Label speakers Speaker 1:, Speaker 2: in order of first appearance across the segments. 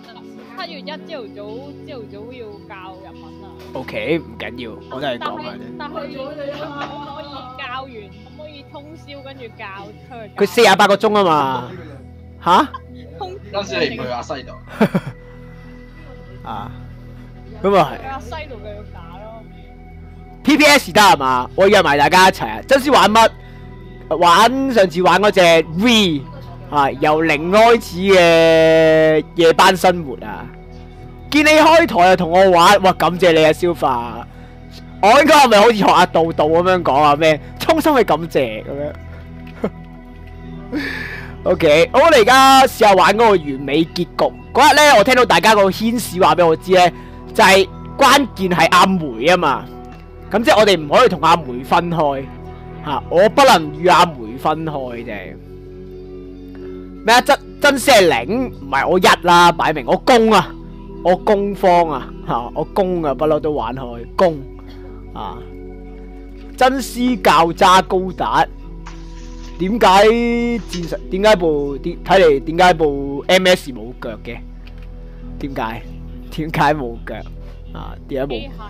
Speaker 1: 7月1朝頭早要教日文啊。
Speaker 2: OK， 唔緊要，我都係講下啫。
Speaker 1: 但係可唔可以教完？可唔可以通宵跟住教出去？
Speaker 2: 佢48個鐘啊嘛，吓？
Speaker 3: 嗰時你唔去阿西度
Speaker 2: 啊？咁啊係。
Speaker 1: 去阿西度繼續打咯。
Speaker 2: PPS 得係嘛？我約埋大家一齊啊！真先玩乜？玩上次玩嗰隻 V 啊，由零開始嘅夜班生活啊！見你開台啊，同我玩，哇！感謝你啊，消化。我應該係咪好似學阿道道咁樣講啊？咩？衷心嘅感謝咁樣。OK， 我哋而家試下玩嗰個完美結局。嗰日咧，我聽到大家個牽使話俾我知咧，就係關鍵係阿梅啊嘛。咁即係我哋唔可以同阿梅分開嚇，我不能與阿梅分開啫。咩啊？真先係零，唔係我一啦，擺明我攻啊，我攻方啊嚇，我攻啊不嬲都玩開攻啊。真絲教渣高達，點解戰術？點解部睇嚟？點解部 MS 冇腳嘅？點解？點解冇腳啊？點解冇？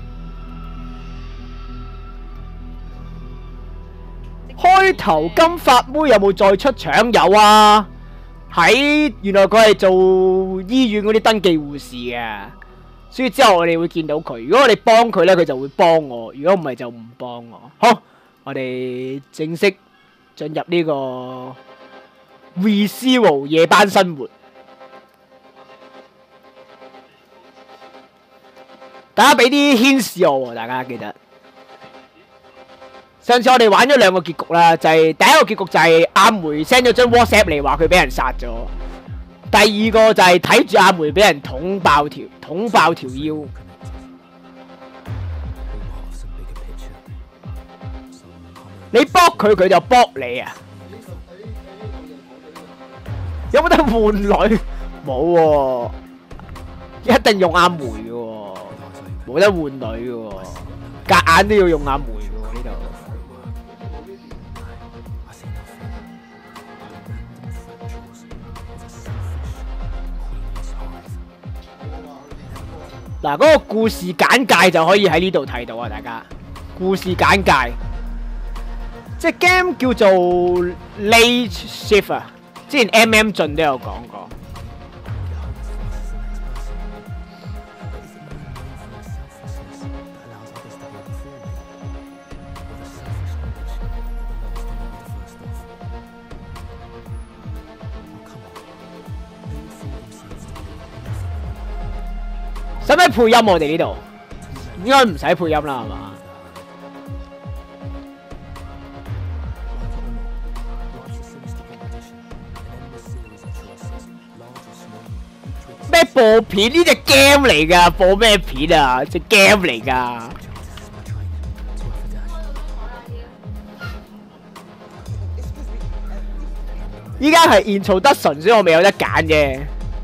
Speaker 2: 開頭金髮妹有冇再出場？有啊，原來佢係做醫院嗰啲登記護士嘅，所以之後我哋會見到佢。如果我哋幫佢呢，佢就會幫我；如果唔係就唔幫我。好，我哋正式進入呢個 ReZero 夜班生活。大家俾啲牽使我喎，大家記得。上次我哋玩咗2個結局啦，就係第一個結局就係阿梅 send 咗張 WhatsApp 嚟話佢俾人殺咗，第二個就係睇住阿梅俾人捅爆條腰。你搏佢，佢就搏你啊！有冇得換女？冇喎，一定用阿梅嘅喎，冇得換女嘅喎，夾硬都要用阿梅嘅喎呢度。嗱，嗰個故事簡介就可以喺呢度睇到啊！大家故事簡介，即係 game 叫做 Late Shift 啊，之前 MM 進都有講過。使唔使配音我哋呢度？應該唔使配音啦，係嘛？咩播片？呢隻 game 嚟㗎，播咩片啊？隻 game 嚟㗎。依家係introduction，所以我未有得揀嘅。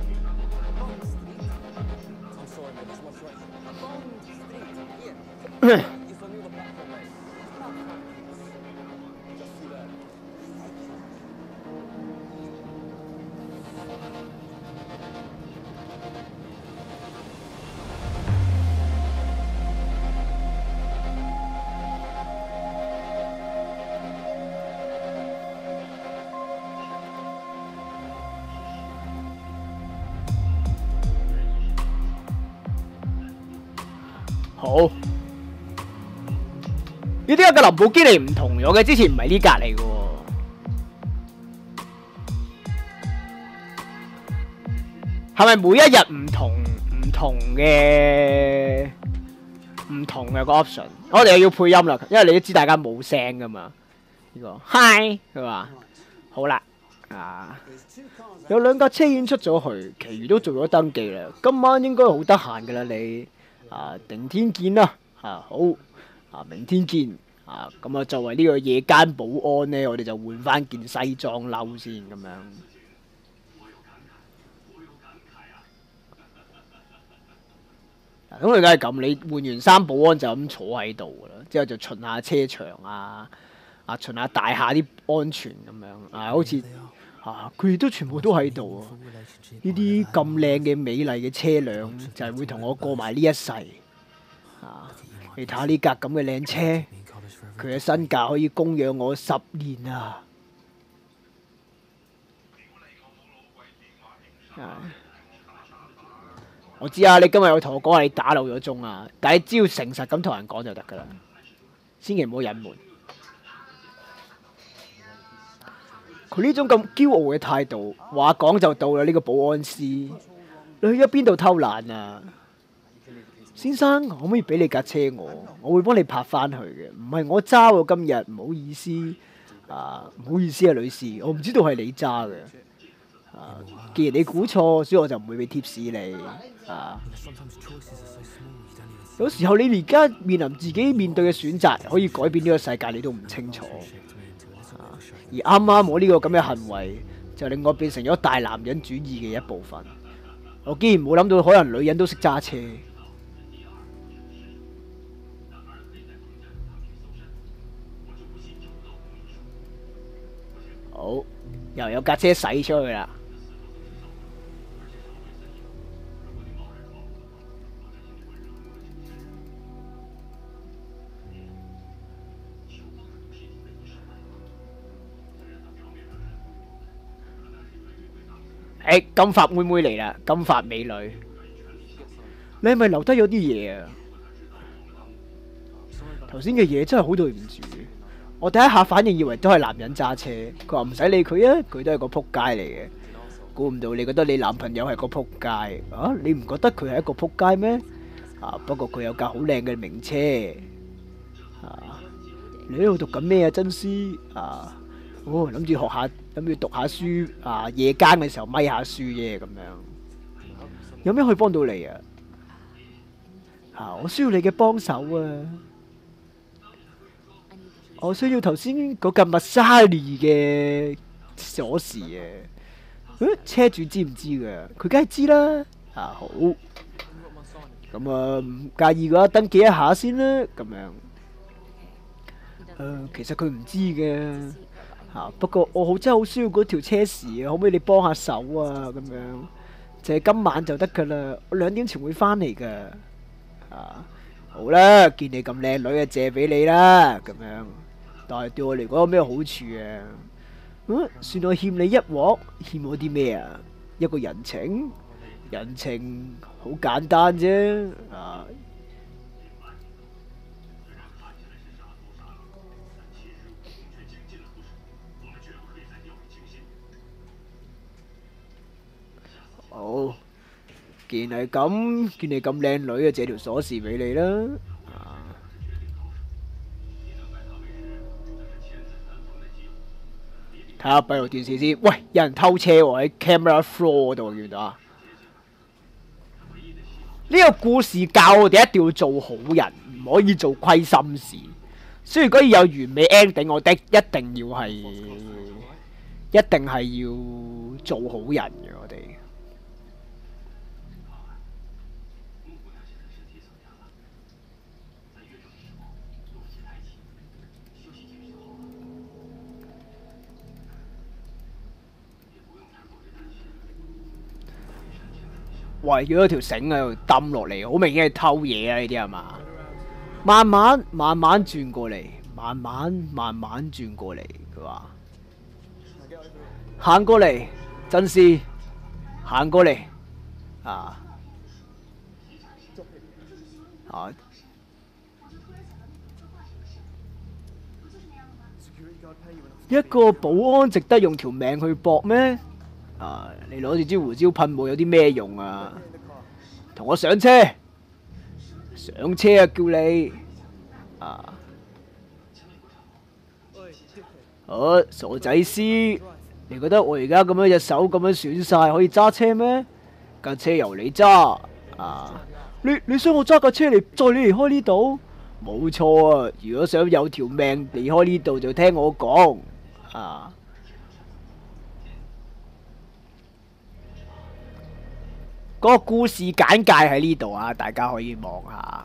Speaker 2: 好，呢啲個林寶堅尼唔同咗嘅，之前唔係呢格嚟嘅喎。係咪每一日唔同嘅個 option？ 我哋又要配音啦，因為你都知大家冇聲噶嘛。呢個 Hi 佢話好啦，有2架車已經出咗去，其餘都做咗登記啦。今晚應該好得閒噶啦你。明天見啦！好，明天見。咁啊，作為呢個夜間保安呢，我哋就換翻件西裝褸先咁樣。咁佢梗係咁，你換完衫，保安就咁坐喺度噶啦，之後就巡下車場巡下大廈啲安全咁樣。 佢哋都全部都喺度啊！呢啲咁靚嘅美麗嘅車輛就係會同我過埋呢一世你睇下呢架咁嘅靚車，佢嘅身價可以供養我10年啊！我知啊，你今日有同我講話你打漏咗鐘啊，但係只要誠實咁同人講就得噶啦，千祈唔好隱瞞。佢呢種咁驕傲嘅態度，話講就到啦。呢個保安司，你去咗邊度偷懶啊？先生，可唔可以俾你架車我會幫你泊翻去嘅，唔係我揸喎今日，唔好意思唔好意思啊，女士，我唔知道係你揸嘅既然你估錯，所以我就唔會俾貼士你有時候你而家面臨自己面對嘅選擇，可以改變呢個世界，你都唔清楚。而啱啱我呢個咁嘅行為，就令我變成咗大男人主義嘅一部分。我竟然冇諗到，可能女人都識揸車。好，又有架車駛出去啦。金髮妹妹嚟啦，金髮美女，你係咪留低咗啲嘢啊？頭先嘅嘢真係好對唔住，我第一下反應以為都係男人揸車，佢話唔使理佢啊，佢都係個仆街嚟嘅。估唔到你覺得你男朋友係個仆街你唔覺得佢係一個仆街咩？不過佢有架好靚嘅名車你喺度讀緊咩啊？真絲諗住學下，諗住讀下書夜間嘅時候咪下書啫咁樣。有咩可以幫到你我需要你嘅幫手我需要頭先嗰架 Masari 嘅鎖匙車主知唔知噶？佢梗係知啦。好，咁唔介意嘅話，登記一下先啦。咁樣其實佢唔知嘅。不過我真係好需要嗰條車匙可唔可以你幫下手咁樣，就係今晚就得噶啦，我2點前會返嚟噶。好啦，見你咁靚女借俾你啦，咁樣。但係對我嚟講有咩好處算我欠你一鑊，欠我啲咩啊？一個人情，人情好簡單啫好，既然係咁，見你咁靚女借條鎖匙俾你啦。睇下閉路電視先。喂，有人偷車喎，喺 camera floor 度，見到啊？呢個故事教我哋一定要做好人，唔可以做虧心事。所以如果要有完美 ending，我哋一定係要做好人嘅。我哋喂，要咗條繩喺度抌落嚟，好明顯係偷嘢啊！呢啲係嘛？慢慢轉過嚟，慢慢轉過嚟。佢話行過嚟，真絲行過嚟一個保安值得用條命去搏咩？你攞住支胡椒噴霧有啲咩用啊？同我上車，上車叫你傻仔師，你覺得我而家咁樣隻手咁樣損晒，可以揸車咩？架車由你揸你想我揸架車嚟載你離開呢度？冇錯啊！如果想有條命離開呢度，就聽我講嗰個故事簡介喺呢度大家可以望下。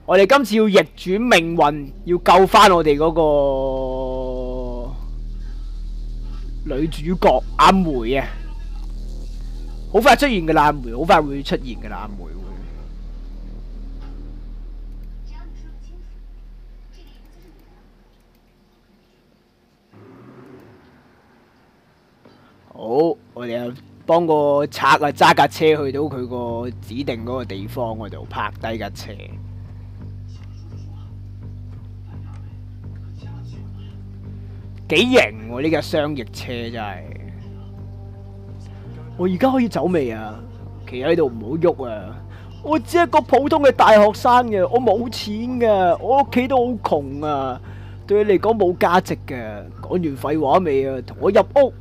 Speaker 2: 我哋今次要逆轉命運，要救翻我哋嗰個女主角阿梅啊！好快出現嘅啦，阿梅好快會出現嘅啦，阿梅會。好，我哋又幫個賊啊揸架車去到佢個指定嗰個地方嗰度泊低架車。幾型喎呢架雙翼車真係！我而家可以走未啊？企喺度唔好喐啊！我只係一個普通嘅大學生嘅，我冇錢㗎，我屋企都好窮啊，對你嚟講冇價值嘅。講完廢話未啊？同我入屋！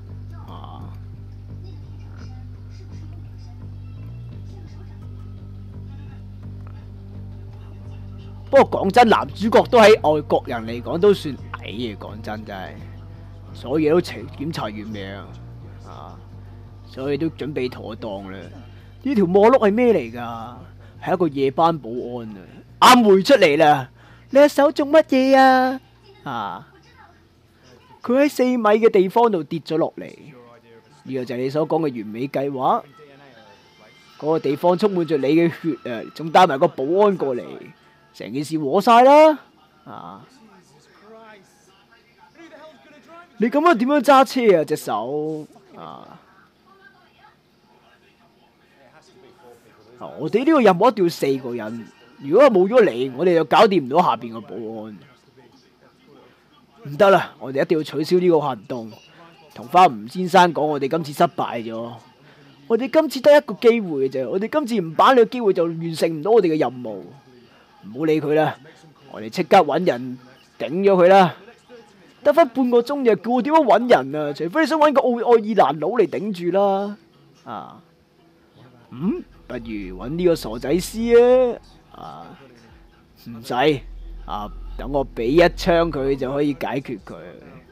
Speaker 2: 不過講真，男主角都喺外國人嚟講都算矮嘅，講真真係，所有嘢都檢查完未啊？所以都準備妥當啦。呢條摩碌係咩嚟㗎？係一個夜班保安啊！阿梅出嚟啦！你隻手做乜嘢啊？佢喺4米嘅地方度跌咗落嚟。呢個就係你所講嘅完美計劃。嗰個地方充滿住你嘅血啊！仲帶埋個保安過嚟。成件事和晒啦！你咁樣點樣揸車啊？隻手我哋呢個任務一定要4個人，如果冇咗你，我哋就搞掂唔到下邊個保安。唔得啦，我哋一定要取消呢個行動。同翻吳先生講，我哋今次失敗咗。我哋今次得一個機會嘅啫，我哋今次唔把呢個機會就完成唔到我哋嘅任務。唔好理佢啦，我哋即刻揾人頂咗佢啦。得翻半個鐘就叫我點樣揾人啊？除非你想揾個愛爾蘭佬嚟頂住啦。不如揾呢個傻仔師啊！唔使等我俾一槍佢就可以解決佢。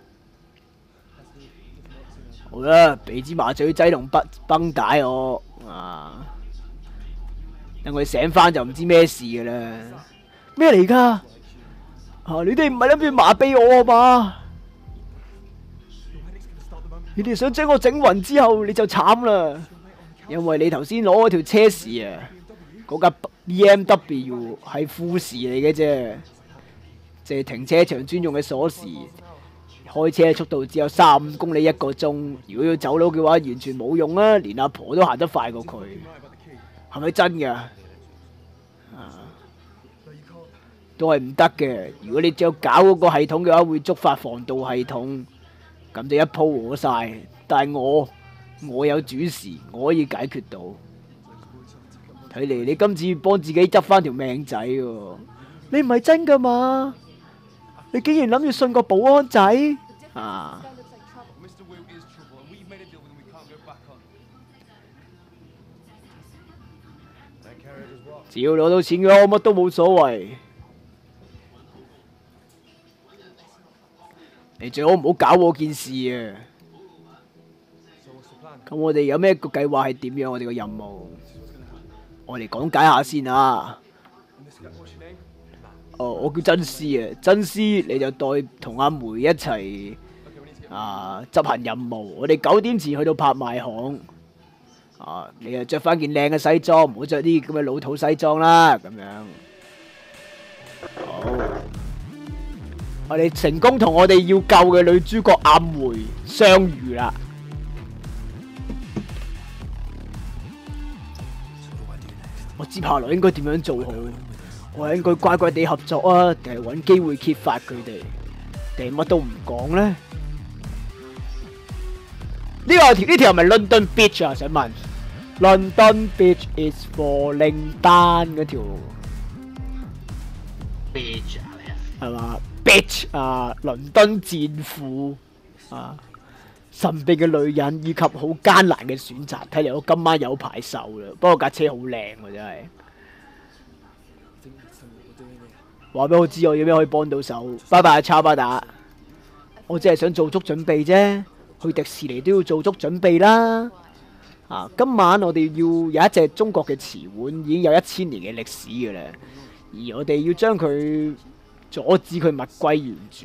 Speaker 2: 好啦，俾支麻醉劑同繃帶我等佢醒翻就唔知咩事噶啦。咩嚟噶？你哋唔係諗住麻痹我啊嘛？你哋想將我整暈之後你就慘啦，因為你頭先攞嗰條車匙啊，嗰架 BMW 係副匙嚟嘅啫，即係停車場專用嘅鎖匙。開車速度只有35公里一個鐘，如果要走佬嘅話完全冇用啊，連阿婆都行得快過佢，係咪真噶？都係唔得嘅。如果你只有搞嗰個系統嘅話，會觸發防盜系統，咁就一鋪和晒。但係我有主事，我可以解決到。睇嚟你今次幫自己執翻條命仔喎，你唔係真噶嘛？你竟然諗住信個保安仔只要攞到錢嘅話，我乜都冇所謂。你最好唔好搞我件事啊！咁我哋有咩個計劃係點樣？我哋個任務，我嚟講解下先啊！我叫真絲啊，真絲你就代同阿梅一齊執行任務。我哋9點前去到拍賣行你就着翻件靚嘅西裝，唔好着啲咁嘅老土西裝啦。咁樣好，我哋成功同我哋要救嘅女主角阿梅相遇啦。我知下來應該點樣做好？我係應該乖乖地合作啊，定係揾機會揭發佢哋，定係乜都唔講呢？呢條係咪 London Beach 啊？想問 London Beach is falling down 嗰條
Speaker 3: Beach
Speaker 2: 係嘛 ？Beach 倫敦戰俘神秘嘅女人以及好艱難嘅選擇，睇嚟我今晚有排受啦。不過架車好靚喎，真係。話俾我知我有咩可以幫到手。拜拜，叉巴打。我只係想做足準備啫，去迪士尼都要做足準備啦。今晚我哋要有一隻中國嘅瓷碗，已經有1000年嘅歷史嘅啦。 而我哋要將佢阻止佢物歸原主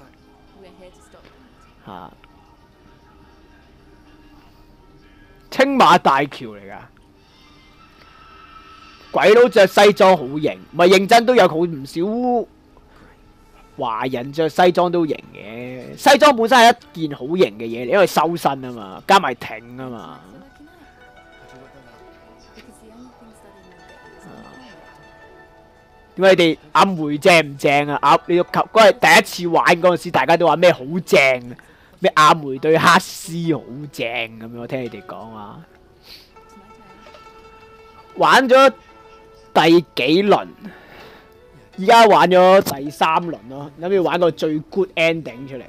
Speaker 2: 嚇。青馬大橋嚟㗎，鬼佬着西裝好型，唔係認真都有好唔少華人着西裝都型嘅。西裝本身係一件好型嘅嘢，因為修身啊嘛，加埋挺啊嘛。點解你哋阿梅正唔正啊？你嗰日第一次玩嗰陣時，大家都話咩好正，咩阿梅對黑絲好正咁樣，我聽你哋講啊。玩咗第幾輪？依家玩咗第3輪咯，諗住玩個最 good ending 出嚟。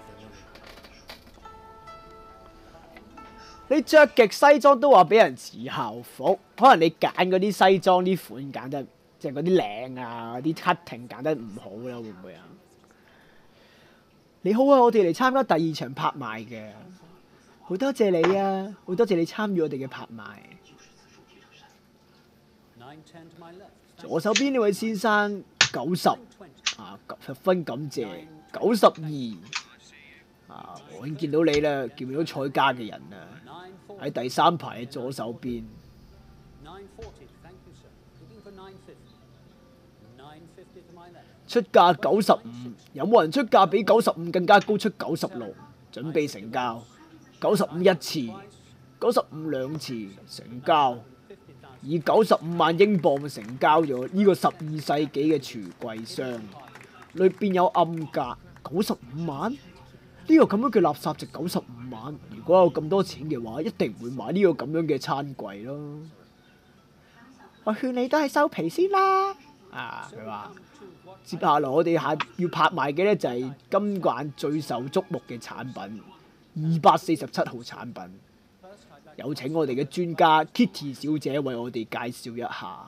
Speaker 2: 你着極西裝都話俾人似校服，可能你揀嗰啲西裝啲款揀得，即係嗰啲領啊、啲 cutting 揀得唔好啦，會唔會啊？你好啊，我哋嚟參加第2場拍賣嘅，好多謝你啊，好多謝你參與我哋嘅拍賣。左手邊呢位先生90啊，十分感謝。92啊，我已經見到你啦，見到彩家嘅人啊，喺第3排嘅左手邊。出價95，有冇人出價比95更加高出96？準備成交，95一次，95兩次，成交。以95萬英鎊成交咗呢個12世紀嘅櫥櫃箱，裏邊有暗格95萬。呢個咁樣嘅垃圾值95萬，如果有咁多錢嘅話，一定唔會買呢個咁樣嘅餐櫃咯。我勸你都係收皮先啦。啊，佢話接下來我哋要拍賣嘅呢，就係今晚最受矚目嘅產品，247號產品。有請我哋嘅專家 Kitty 小姐為我哋介紹一下。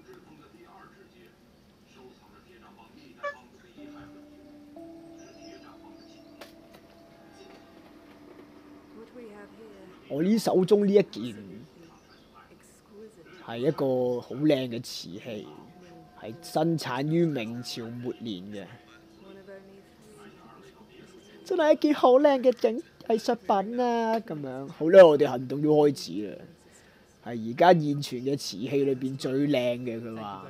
Speaker 2: 我呢手中呢一件係一個好靚嘅瓷器，係生產於明朝末年嘅，真係一件好靚嘅藝術品啊！咁樣好啦，我哋行動要開始啦。係而家現存嘅瓷器裏邊最靚嘅，佢話。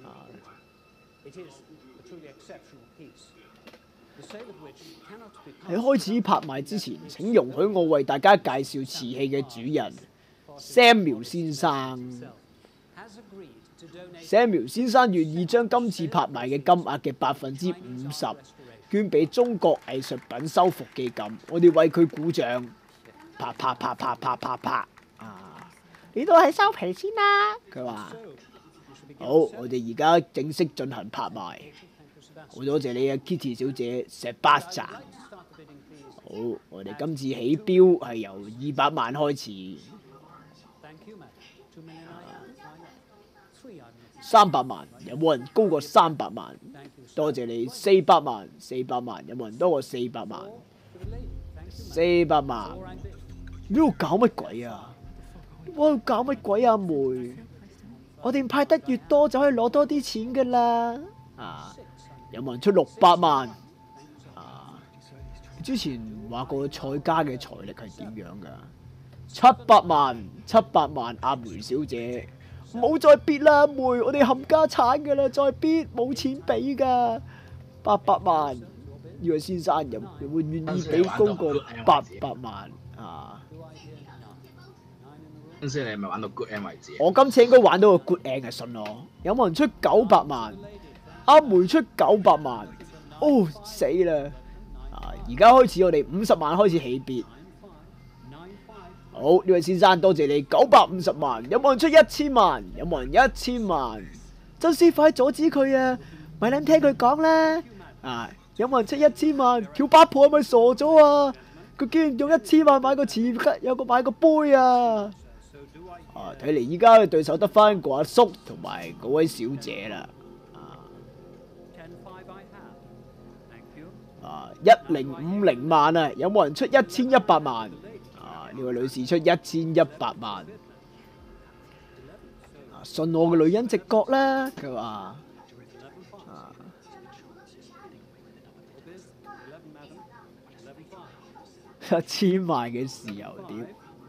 Speaker 2: 喺開始拍賣之前，請容許我為大家介紹瓷器嘅主人 Samuel 先生。Samuel 先生願意將今次拍賣嘅金額嘅50%捐俾中國藝術品修復基金，我哋為佢鼓掌，啪啪啪啪啪啪啪啊！你都係收皮先啦，佢話。好，我哋而家正式進行拍賣。好多謝你啊 ，Kitty 小姐，Sebastian。好，我哋今次起標係由200萬開始。300萬，有冇人高過300萬？多謝你，400萬，400萬，有冇人多過400萬？400萬，呢度搞乜鬼啊？我搞乜鬼啊妹？我哋派得越多就可以攞多啲錢噶啦。啊，有冇人出600萬？啊，之前話過蔡家嘅財力係點樣噶？700萬，700萬，阿梅小姐。唔好再逼啦，妹！我哋冚家產㗎啦，再逼冇錢俾㗎。800萬，呢位先生有冇願意俾高過800萬啊？
Speaker 3: 今次你係咪玩到 good end 為止？
Speaker 2: 我今次應該玩到個 good end 嘅，信我。有冇人出900萬？阿梅出900萬。哦，死啦！啊，而家開始我哋50萬開始起別。好，呢位先生，多謝你950萬，有冇人出1000萬？有冇人1000萬？周師傅，快阻止佢啊！咪撚聽佢講啦！啊，有冇人出1000萬？條八婆係咪傻咗啊？佢竟然用1000萬買個買個杯啊！啊，睇嚟依家嘅對手得翻個阿叔同埋嗰位小姐啦。啊，1050萬啊！有冇人出1100萬？呢位女士出1100萬，信我嘅女人直覺啦。佢話 1000萬嘅豉油碟，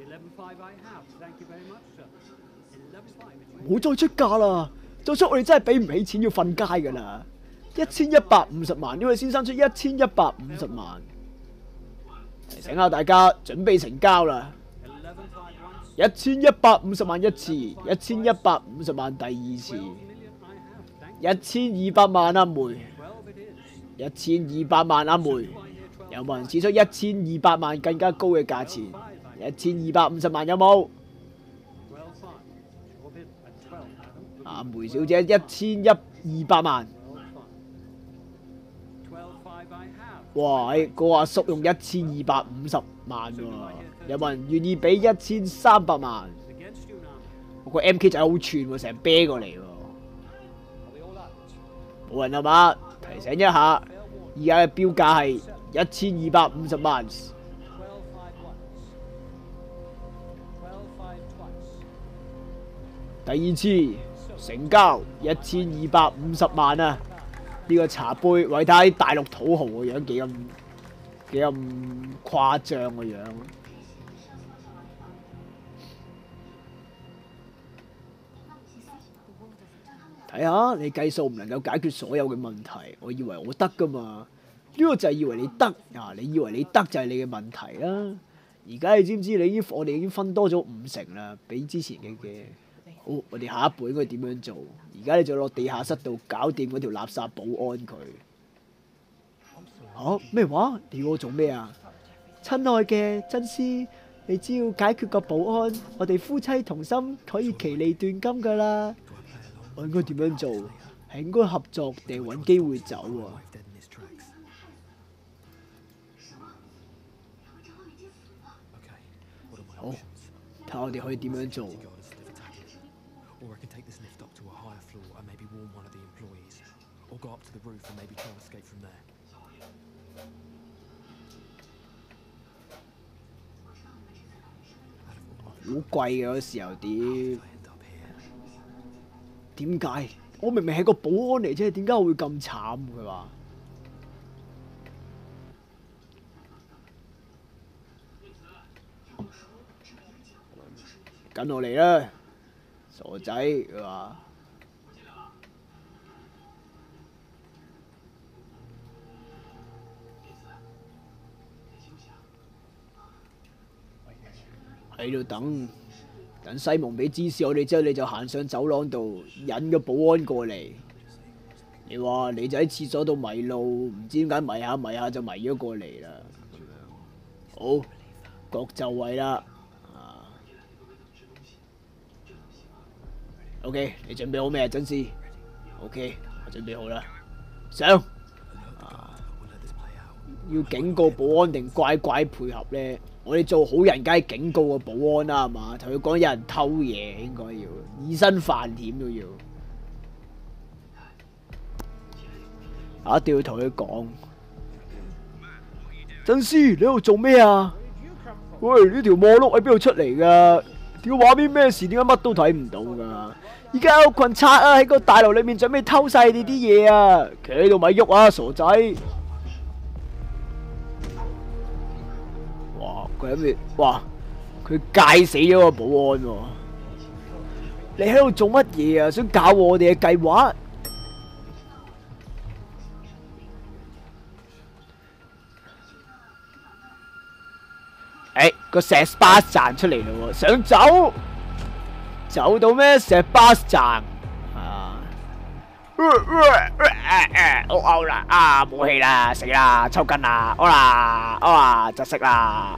Speaker 2: 唔好再出價啦！再出我哋真係俾唔起錢要瞓街噶啦！1150萬，呢位先生出1150萬，提醒下大家準備成交啦！1150萬一次，1150萬第二次，1200萬阿梅，1200萬阿梅，有冇人指出1200萬更加高嘅價錢？1250萬有冇？阿梅小姐1200萬，哇！個阿叔用1250萬喎，有冇人願意俾1300萬？我個 MK 仔好串喎，成日啤過嚟喎，冇人係嘛？提醒一下，而家嘅標價係1250萬。第二次成交1250萬啊！呢個茶杯，喂睇下啲大陸土豪個樣幾咁誇張個樣。睇下你計數唔能夠解決所有嘅問題，我以為我得噶嘛？呢個就係以為你得啊！你以為你得就係你嘅問題啦。而家你知唔知我哋已經分多咗50%啦，比之前嘅。好，我哋下一步應該點樣做？而家你就落地下室度搞掂嗰條垃圾保安佢。嚇咩話？你要我做咩啊？親愛嘅真絲，你只要解決個保安，我哋夫妻同心可以其利斷金噶啦。我應該點樣做？係應該合作定係揾機會走啊？好，睇下我哋可以點樣做。
Speaker 4: Or I can take this lift up to a higher floor and maybe warn one of the employees. Or go up to the roof and maybe try and escape from there.
Speaker 2: 好貴嘅嗰豉油碟，點解？我明明係個保安嚟啫，點解我會咁慘？佢話跟我嚟啦！傻仔，佢話喺度等西蒙俾指示我哋之後，你就行上走廊度引個保安過嚟。你話你就喺廁所度迷路，唔知點解迷下就迷咗過嚟啦。好，各就位啦。OK， 你準備好咩啊，真絲 ？OK， 我準備好啦。上。要警告保安定乖乖配合咧？我哋做好人，梗係警告個保安啦，係嘛？同佢講有人偷嘢，應該要以身犯險都要。一定要同佢講。真絲，你喺度做咩啊？喂，呢條網碌喺邊度出嚟㗎？條畫面咩事？點解乜都睇唔到㗎？而家有群賊啊喺個大樓裏面準備偷晒你啲嘢啊！企喺度咪喐啊，傻仔！哇！佢喺邊？哇！佢戒死咗個保安喎！你喺度做乜嘢啊？想搞我哋嘅計劃？個石巴站出嚟咯喎，想走？走到咩？石巴站啊！我嘔啦！啊，冇氣啦，死啦，抽筋啦！窒息啦！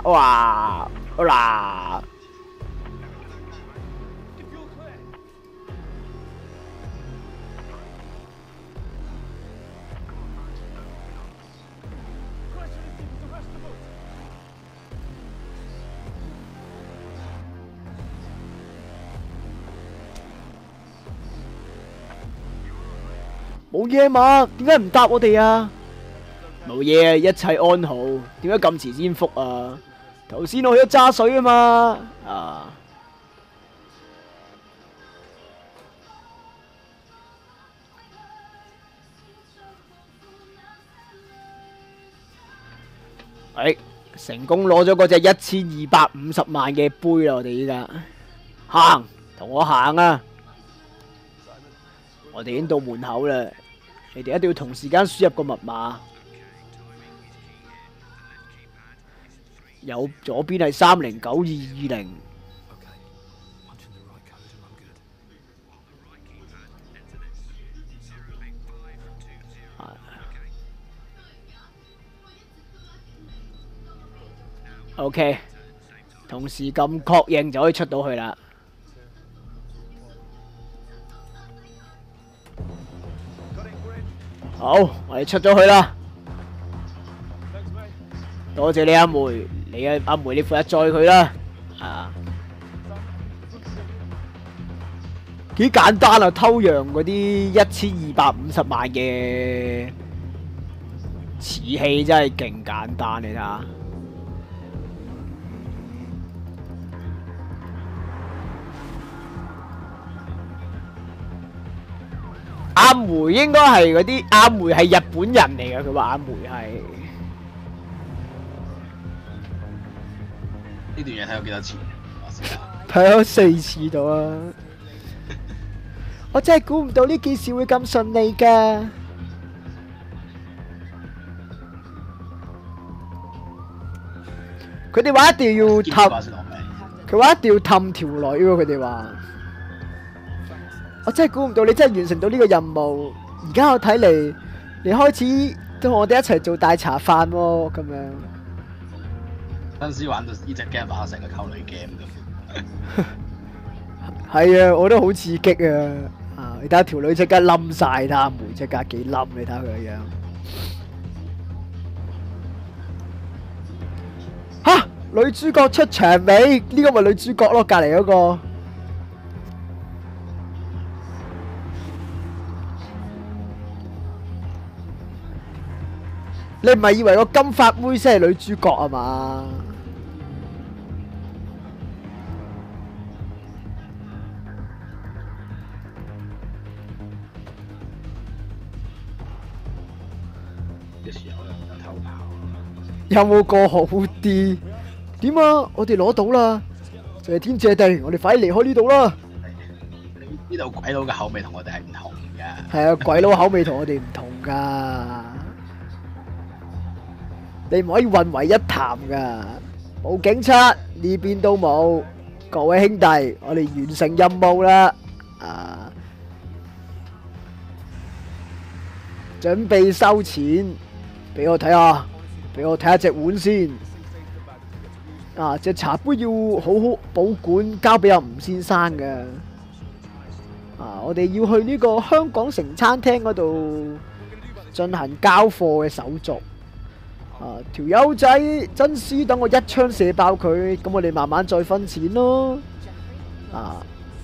Speaker 2: 冇嘢嘛？點解唔答我哋啊？冇嘢，一切安好。點解咁遲先覆啊？頭先我去咗揸水啊嘛。啊！ 成功攞咗嗰隻1250萬嘅杯啦！我哋依家行，同我行啊！我哋已經到門口啦，你哋一定要同時間輸入個密碼。右左邊係309220。OK， 同時咁確認就可以出到去啦。好，我哋出咗去啦。多謝你阿梅，阿梅你負責載佢啦。啊，幾簡單啊！偷羊嗰啲1250萬嘅瓷器真係勁簡單，你睇下。阿梅應該係嗰啲，阿梅係日本人嚟嘅，佢話阿梅係。
Speaker 3: 呢段嘢睇咗幾多次？
Speaker 2: 睇咗4次到啊！我真係估唔到呢件事會咁順利㗎。佢哋話一定要氹，佢話一定要氹條女喎。佢哋話。我真係估唔到你真係完成到呢個任務，而家我睇嚟，你開始同我哋一齊做大茶飯喎，咁樣。
Speaker 3: 嗰陣時玩到呢隻 game 玩成個溝女 game 咁。
Speaker 2: 係啊，我都好刺激啊！啊，你睇下條女即刻冧晒，睇下梅即刻幾冧，你睇下佢個樣。吓，女主角出場未？呢個咪女主角咯，隔籬嗰個。你唔係以為個金髮妹先係女主角啊嘛？
Speaker 3: 嘅時候有偷跑。
Speaker 2: 有冇個好啲？點啊？我哋攞到啦！謝天謝地，我哋快啲離開呢度啦！
Speaker 3: 呢度鬼佬嘅口味同我哋係唔同嘅。
Speaker 2: 係啊，鬼佬口味同我哋唔同噶。你唔可以混為一談噶，冇警察呢邊都冇，各位兄弟，我哋完成任務啦！啊，準備收錢，俾我睇下，俾我睇下隻碗先。啊，隻茶杯要好好保管，交俾阿吳先生嘅。啊，我哋要去呢個香港城餐廳嗰度進行交貨嘅手續。啊！條友仔真絲，等我一槍射爆佢，咁我哋慢慢再分錢咯。啊！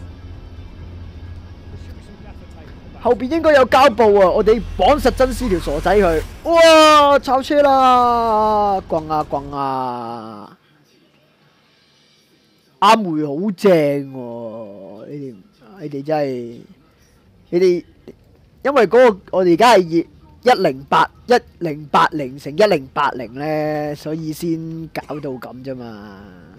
Speaker 2: 後邊應該有膠布啊！我哋綁實真絲條傻仔佢。哇！炒車啦！滾啊滾啊！阿梅好正喎！你哋真係，你哋因為嗰個我哋而家係1080乘1080咧，所以先搞到咁啫嘛。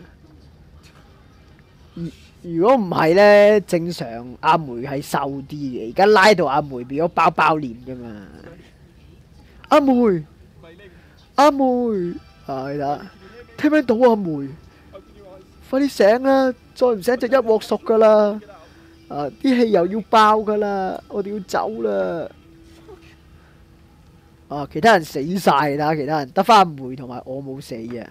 Speaker 2: 如果唔係咧，正常阿梅係瘦啲嘅，而家拉到阿梅變咗包包臉啫嘛。阿梅，阿梅，係啦，聽唔聽到阿梅？快啲醒啦！再唔醒就一鑊熟噶啦！啊，啲汽油要爆噶啦，我哋要走啦！啊！其他人死晒，睇下其他人得翻阿梅同埋我冇死嘅。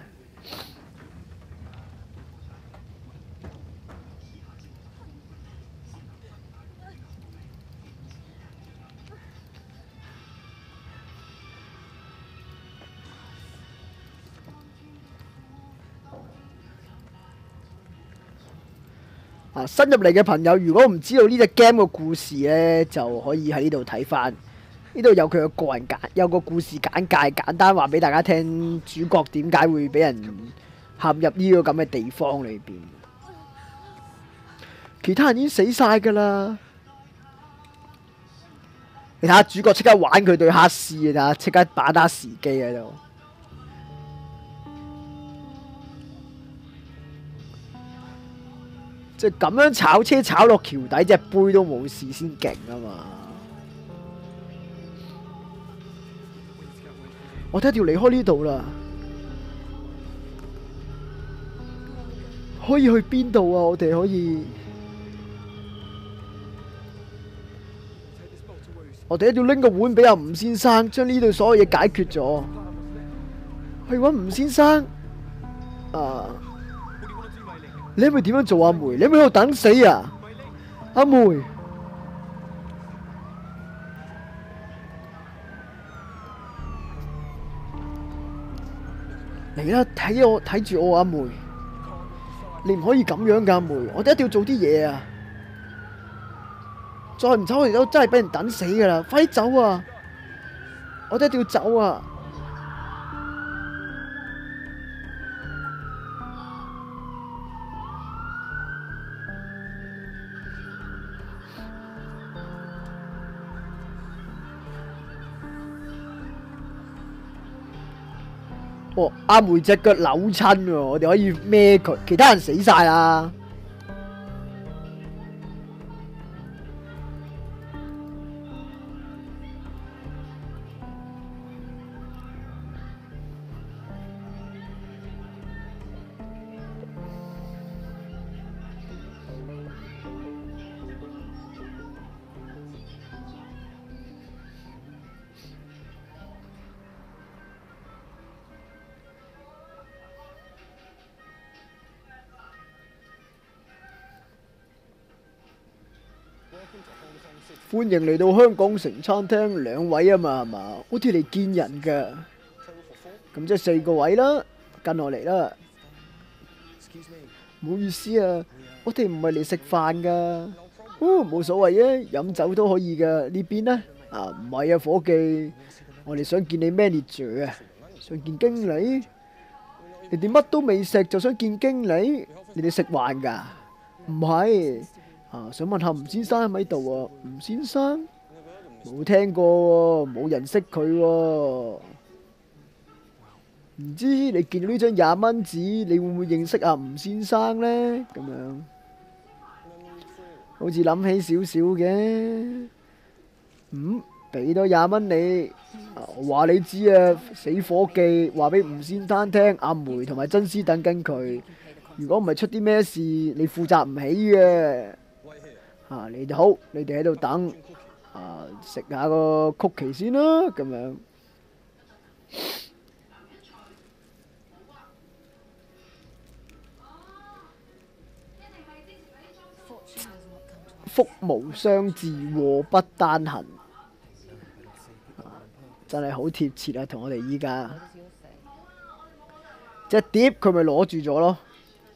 Speaker 2: 啊！新入嚟嘅朋友，如果唔知道呢隻 game 嘅故事呢，就可以喺呢度睇翻。呢度有佢嘅個人有個故事簡介，簡單話俾大家聽，主角點解會俾人陷入呢個咁嘅地方裏邊。其他人已經死晒噶啦，你睇下主角即刻玩佢對黑絲啊！即刻把握時機喺度。 即係咁樣炒車炒落橋底，隻杯都冇事先勁啊嘛！我睇一定要離開呢度啦，可以去邊度啊？我哋可以，我哋一定要拎個碗俾阿吳先生，將呢度所有嘢解決咗。去揾吳先生啊！你係咪點樣做阿梅？你係咪喺度等死啊？阿梅，嚟啦！睇住我阿梅，你唔可以咁樣㗎，阿梅，我哋一定要做啲嘢啊！再唔走我哋都真係俾人等死㗎啦！快啲走啊！我哋一定要走啊！哦，阿梅隻腳扭親喎，我哋可以孭佢，其他人死晒啦。歡迎嚟到香港城餐廳，兩位啊嘛係嘛？好似嚟見人㗎，咁即係4個位啦，跟我嚟啦。唔好意思啊，我哋唔係嚟食飯㗎。冇所謂啊，飲酒都可以㗎。呢邊呢？啊唔係啊，伙計，我哋想見你 manager 啊，想見經理。你哋乜都未食就想見經理？你哋食飯㗎？唔係。想問下吳先生喺咪度啊？吳先生冇聽過喎，冇人識佢喎。唔知你見到呢張20蚊紙，你會唔會認識阿吳先生呢？咁樣好似諗起少少嘅。俾多20蚊你。我話你知啊，死伙計，話俾吳先生聽，阿梅同埋真絲等緊佢。如果唔係出啲咩事，你負責唔起嘅。你哋好，你哋喺度等，食下個曲奇先啦，咁樣。福無雙至，禍不單行，真係好貼切啊！同我哋依家隻碟，佢咪攞住咗咯。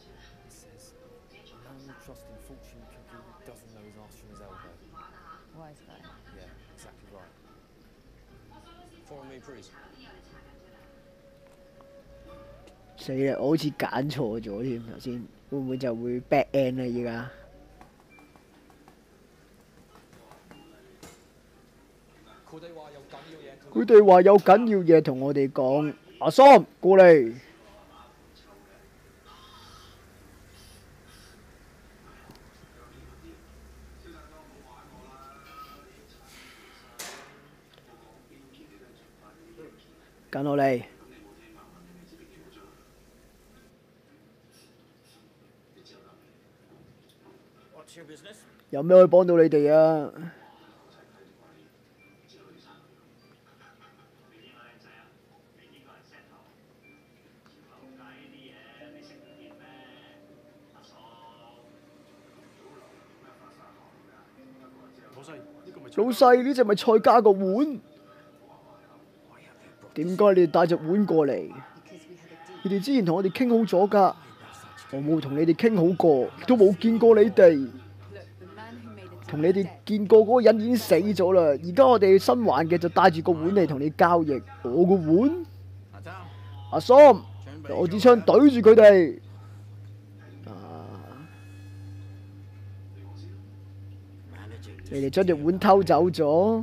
Speaker 2: 死啦！我好似揀錯咗添，頭先會唔會就會 back end 啊？依家佢哋話有緊要嘢同我哋講，阿桑過嚟。跟我嚟。有咩可以幫到你哋啊？老細，呢隻咪菜加個碗？點解你哋帶隻碗過嚟？你哋之前同我哋傾好咗㗎，我冇同你哋傾好過，亦都冇見過你哋。同你哋見過嗰個人已經死咗啦，而家我哋新還嘅就帶住個碗嚟同你交易。我個碗，阿桑，攞支槍對住佢哋。你哋將隻碗偷走咗，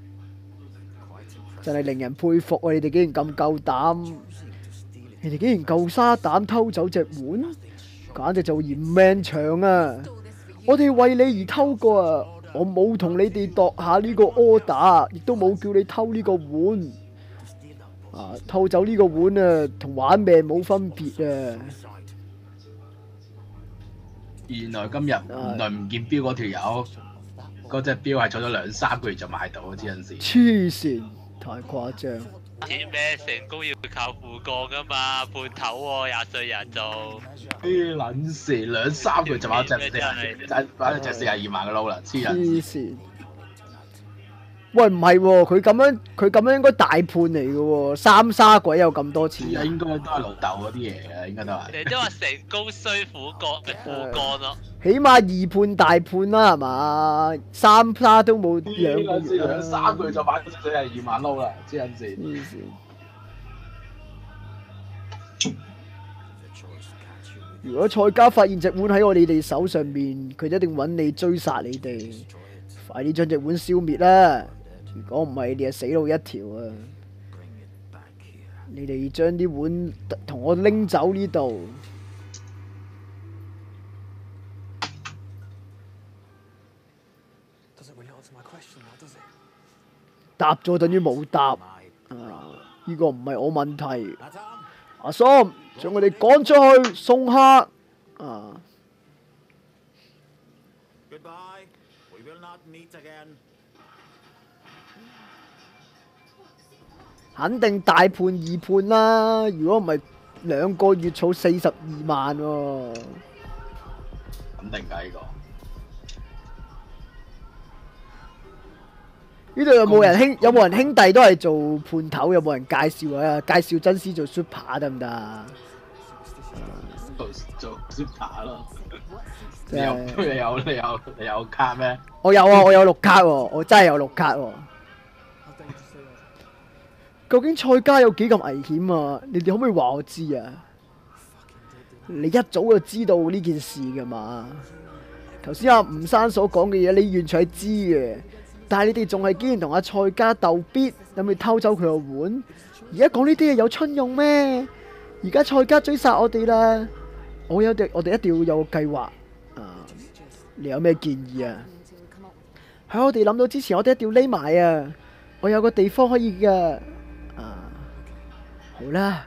Speaker 2: 真係令人佩服啊！你哋竟然咁夠膽，你哋竟然夠沙膽偷走隻碗， 簡直就嫌命長啊！我哋為你而偷過啊！我冇同你哋度下呢個 order，亦都冇叫你偷呢個碗。啊，偷走呢個碗啊，同玩命冇分別啊！
Speaker 3: 原來今日原來唔見標嗰條友，嗰隻標係坐咗2-3個月就買到，知陣時。
Speaker 2: 黐線，太誇張。
Speaker 5: 啲咩成功要靠副幹噶嘛，判頭喎，20歲人做。
Speaker 3: 啲撚事2-3個月就買隻買隻42萬嘅撈啦，黐人。
Speaker 2: 黐線。喂，唔係喎，佢咁樣應該大判嚟嘅喎，三沙鬼有咁多錢啊？
Speaker 3: 應該都係老豆嗰啲嘢嘅，應該都係。
Speaker 5: 你都話成功需副幹咯。
Speaker 2: 起碼2判大判啦，係嘛？三沙都冇2個月啦。
Speaker 3: 2-3個月就買咗隻42萬撈啦，黐人線。
Speaker 2: 黐線。如果蔡家發現隻碗喺我哋手上面，佢一定揾你追殺你哋。快啲將隻碗消滅啦！如果唔係，你就死路一條啊！你哋將啲碗同我拎走呢度。答咗等於冇答。呢個唔係我問題。阿桑，將我哋趕出去送客。啊！肯定大判2判啦，如果唔係2個月儲42萬喎。
Speaker 3: 肯定㗎呢個。
Speaker 2: 呢度有冇人兄弟都係做判頭？有冇人介紹啊？介紹真絲做 super 得唔得啊？
Speaker 3: 做 super 咯。你有卡咩？
Speaker 2: 我有啊，我有綠卡喎，我真係有綠卡喎。究竟蔡家有幾咁危險啊？你哋可唔可以話我知啊？你一早就知道呢件事噶嘛？頭先阿吳生所講嘅嘢，你完全係知嘅，但係你哋仲係竟然同阿蔡家鬥必，諗住偷走佢個碗。而家講呢啲嘢有春用咩？而家蔡家追殺我哋啦，我哋一定要有個計劃。你有咩建議啊？喺我哋諗到之前，我哋一定要匿埋啊！我有個地方可以噶。好啦。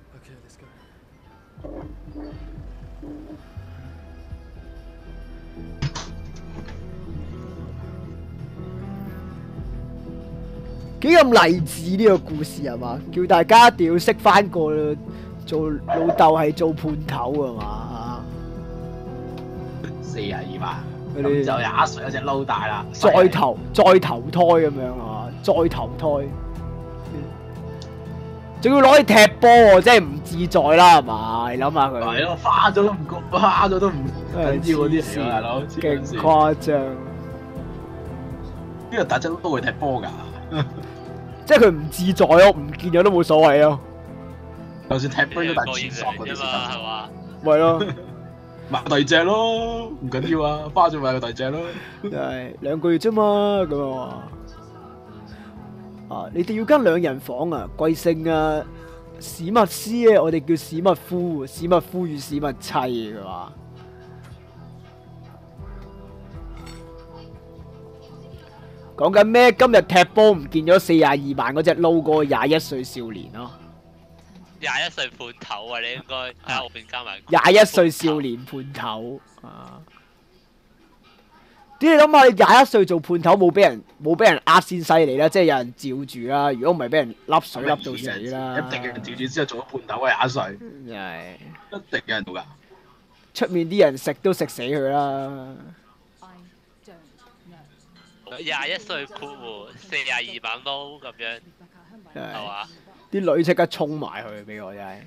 Speaker 2: 幾咁勵志呢個故事係嘛？叫大家一定要識翻個做老豆係做判頭啊嘛
Speaker 3: 42萬，咁就20歲有隻撈大啦，
Speaker 2: 再投胎咁樣啊，再投胎，仲要攞去踢波喎，真係唔自在啦係嘛？你諗下佢
Speaker 3: 係咯，花咗都唔緊要嗰啲嚟啊，大佬，
Speaker 2: 勁誇張。
Speaker 3: 呢個大隻都會踢波㗎，
Speaker 2: 即係佢唔自在咯，唔見咗都冇所謂咯。
Speaker 3: 就算踢波都大廁所嗰啲先得，
Speaker 5: 係嘛？
Speaker 2: 咪咯。
Speaker 3: 買第二隻咯，唔緊要啊，花咗買個第二隻咯。
Speaker 2: 係2個月啫嘛，咁啊。你哋要間2人房啊，貴姓啊？史密斯啊，我哋叫史密夫，史密夫與史密妻嘅嘛。講緊咩？今日踢波唔見咗42萬嗰隻撈過21歲少年咯。
Speaker 5: 21歲判頭啊！你應該喺後邊加埋。
Speaker 2: 21歲少年判頭啊！啲你諗下，你21歲做判頭冇俾人呃先犀利啦，即係有人照住啦。如果唔係俾人笠水笠到死啦。
Speaker 3: 一定有人照住之後做咗判頭啊！21歲。
Speaker 2: 係。
Speaker 3: 一定有人做㗎。
Speaker 2: 出面啲人食都食死佢啦。
Speaker 5: 21歲判42萬撈咁樣，係嘛？
Speaker 2: 啲女即刻衝埋去俾我真係。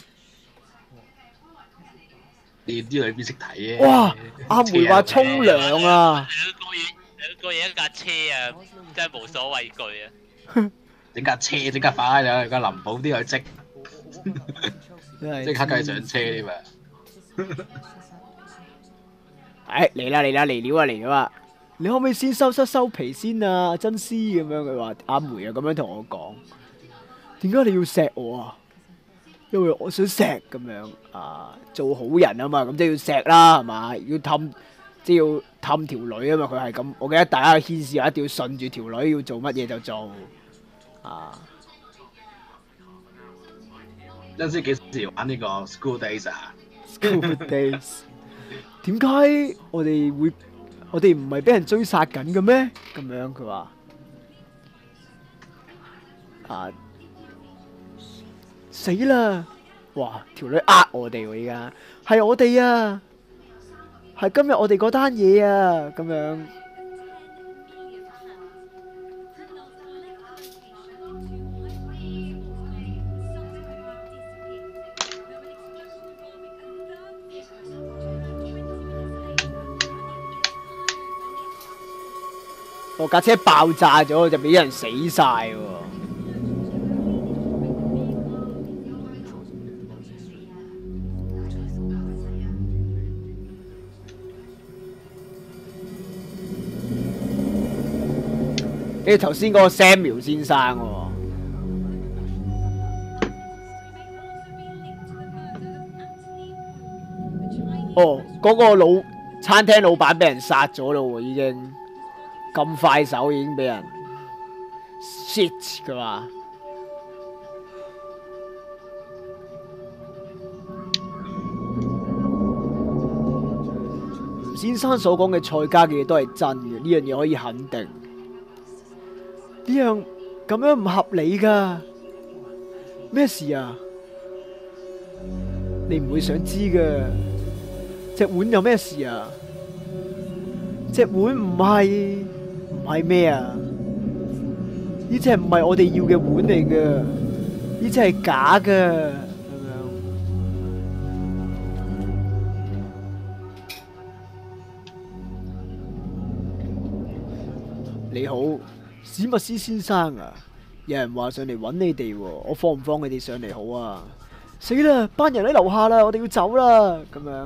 Speaker 3: 你啲女邊識睇嘅？
Speaker 2: 哇！阿梅話沖涼啊！
Speaker 5: 兩個嘢一架車啊，真係無所畏懼啊！
Speaker 3: 整架車即刻快啊！個林寶啲去即刻計上車添啊！
Speaker 2: 嚟啦嚟料啊！你可唔可以先收皮先啊？真絲咁樣佢話阿梅啊咁樣同我講，點解你要錫我啊？ 因為我想錫咁樣啊，做好人啊嘛，咁即係要錫啦，係嘛？要氹，即係要氹條女啊嘛，佢係咁。我記得大家嘅牽涉一定要順住條女，要做乜嘢就做啊。
Speaker 3: 陣時幾時玩呢個 School Days 啊
Speaker 2: ？School Days 點解我哋唔係俾人追殺緊嘅咩？咁樣佢話啊。死啦！哇，條女呃我哋喎，依家係我哋啊，係今日我哋嗰單嘢啊，咁樣。我架車爆炸咗，就俾人死晒喎。你頭先嗰個 Samuel 先生喎，哦，嗰個餐廳老闆俾人殺咗咯喎，已經咁快手已經俾人 shit 佢話。吳先生所講嘅蔡家嘅嘢都係真嘅，呢樣嘢可以肯定。呢樣咁樣唔合理噶，咩事啊？你唔會想知噶。隻碗有咩事啊？隻碗唔係咩啊？呢隻唔係我哋要嘅碗嚟噶，呢隻係假噶，係咪啊？你好。史密斯先生啊，有人話上嚟揾你哋喎，我放唔放你哋上嚟好啊？死啦，班人喺樓下啦，我哋要走啦，咁樣。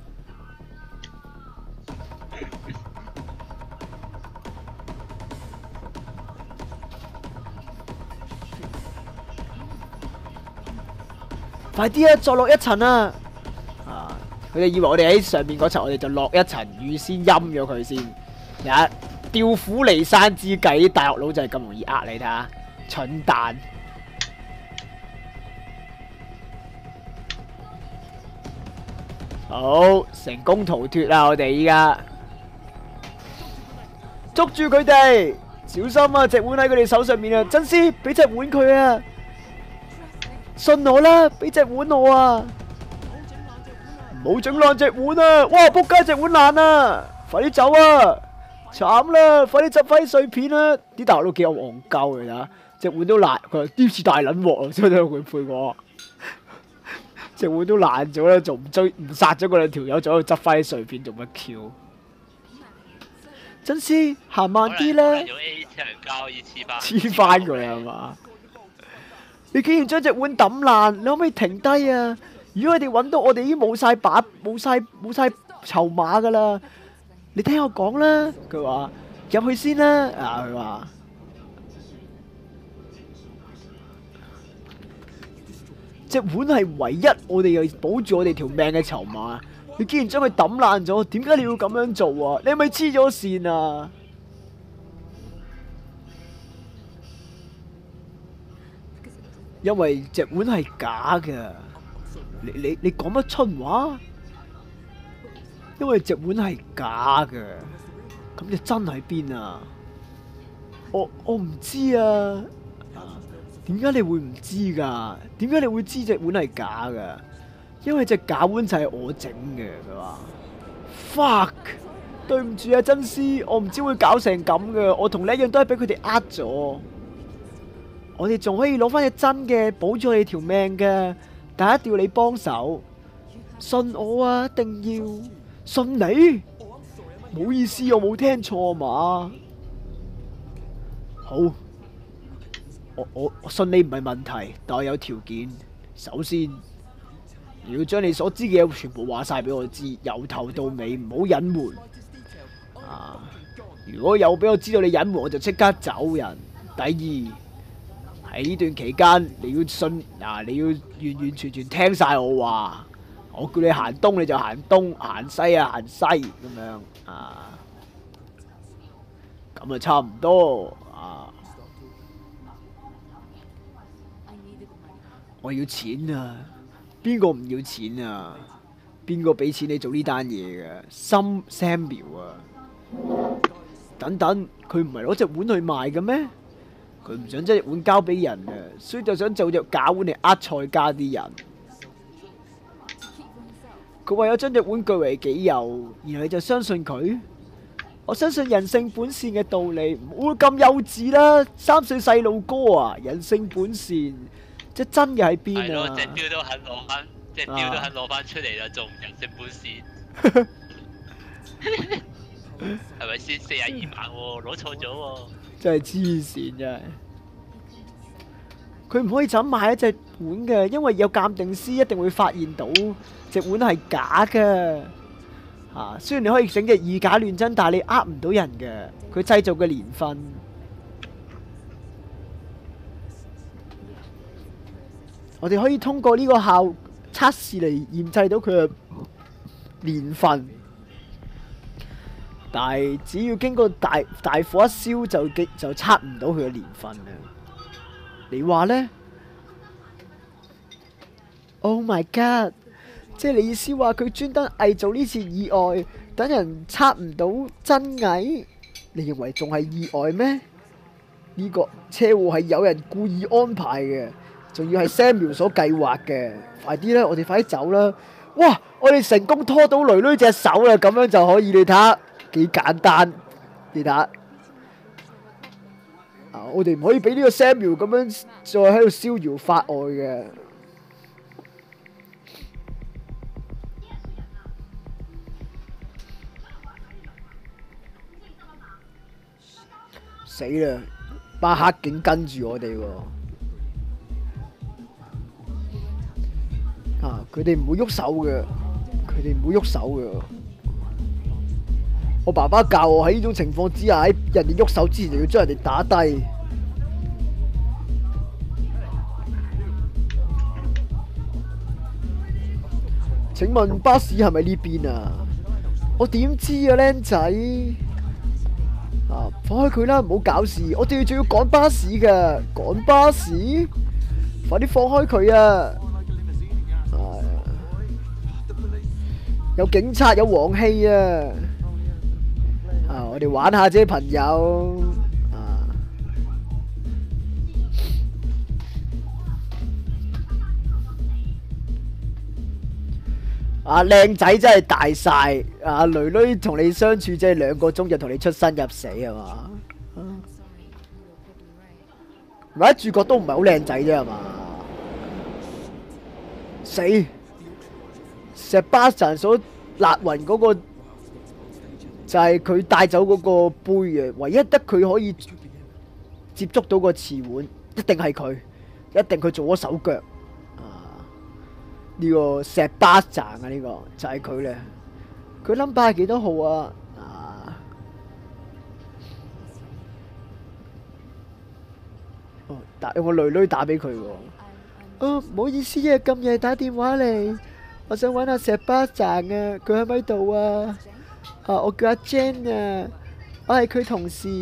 Speaker 2: 快啲啊，再落一層啊！啊，佢哋以為我哋喺上面嗰層，我哋就落一層，預先陰咗佢先。調虎離山之計，啲大學佬就係咁容易呃你睇下，蠢蛋！好，成功逃脫啦！我哋依家捉住佢哋，小心啊！隻碗喺佢哋手上面啊！真絲，俾隻碗佢啊！信我啦，俾隻碗我啊！唔好整爛隻碗啊！哇！仆街，隻碗爛啦！快啲走啊！慘啦！快啲執翻啲碎片啦！啲大佬都幾有戇鳩嘅咋，隻碗都爛，佢話呢次大撚鑊啊！所以都佢配我，隻碗都爛咗啦，仲唔殺咗嗰兩條友，仲喺度執翻啲碎片做乜 Q？真絲行慢啲啦！
Speaker 5: 用 A 才能交易
Speaker 2: 黐翻佢係嘛？你竟然將隻碗抌爛，你可唔可以停低啊？如果我哋揾到，我哋已經冇晒籌碼噶啦！你聽我講啦，佢話入去先啦，啊佢話隻碗係唯一我哋又保住我哋條命嘅籌碼，你竟然將佢抌爛咗，點解你要咁樣做啊？你係咪黐咗線啊？因為隻碗係假嘅，你講乜春話？因為隻碗係假嘅，咁就真喺邊啊？我唔知啊，點解你會唔知噶？點解你會知隻碗係假噶？因為隻假碗就係我整嘅，佢話 fuck， 對唔住啊，真絲，我唔知會搞成咁嘅，我同你一樣都係俾佢哋呃咗。我哋仲可以攞翻隻真嘅，保住我哋條命嘅，但一定要你幫手，信我啊，一定要信你。唔好意思，我冇聽錯嘛。好，我信你唔係問題，但我有條件。首先，你要將你所知嘅嘢全部話晒俾我知，由頭到尾唔好隱瞞。啊，如果有俾我知道你隱瞞，我就即刻走人。第二。 喺呢段期間，你要信你要完完全全聽晒我話。我叫你行東你就行東，行西啊行西咁樣啊。咁啊差唔多啊。我要錢啊！邊個唔要錢啊？邊個俾錢你做呢單嘢嘅？森 Samuel 啊！等等，佢唔係攞隻碗去賣嘅咩？佢唔想將隻碗交俾人啊，所以就想做隻假碗嚟呃菜家啲人。佢為咗將隻碗據為己有，然後你就相信佢？我相信人性本善嘅道理，唔會咁幼稚啦！3歲細路哥啊，人性本善，即真嘅喺邊啊？
Speaker 5: 係咯，隻雕都肯攞翻，隻雕都肯攞翻出嚟啦，仲唔人性本善？係咪先42萬喎？攞錯咗喎！
Speaker 2: 真係黐線真係。佢唔可以就咁賣一隻碗嘅，因為有鑑定師一定會發現到隻碗係假嘅。雖然你可以整隻以假亂真，但係你呃唔到人嘅。佢製造嘅年份，我哋可以通過呢個測試嚟驗製到佢嘅年份。但係只要經過大火一燒就測唔到佢嘅年份啦。你話呢 ？Oh my god！ 即係你意思話佢專登偽造呢次意外，等人測唔到真偽？你認為仲係意外咩？呢個車禍係有人故意安排嘅，仲要係 Samuel 所計劃嘅。快啲啦，我哋快啲走啦！哇！我哋成功拖到囡囡隻手啦，咁樣就可以，你睇下幾簡單，你睇下。我哋唔可以俾呢個 Samuel 咁樣再喺度逍遙法外嘅。死啦！班黑警跟住我哋喎。佢哋唔會喐手嘅，佢哋唔會喐手嘅。我爸爸教我喺呢種情況之下，喺人哋喐手之前就要將人哋打低。請問巴士係咪呢邊啊？我點知啊，僆仔！放開佢啦，唔好搞事！我哋仲要趕巴士㗎，趕巴士！快啲放開佢啊！有警察，有黃氣啊！我哋玩下啫，朋友。靚仔真係大晒。囡囡同你相處即係2個鐘就同你出生入死係嘛？唔係主角都唔係好靚仔啫係嘛？死！石巴神所辣暈嗰個就係佢帶走嗰個杯嘅，唯一得佢可以接觸到個瓷碗，一定係佢，一定佢做咗手腳。呢個石巴站啊，呢個就係佢咧。佢 number 係幾多號啊？用個囡囡打俾佢喎。唔好意思啊，咁夜打電話嚟，我想揾下石巴站啊，佢喺咪度啊？我叫阿 Jane 啊，我係佢同事。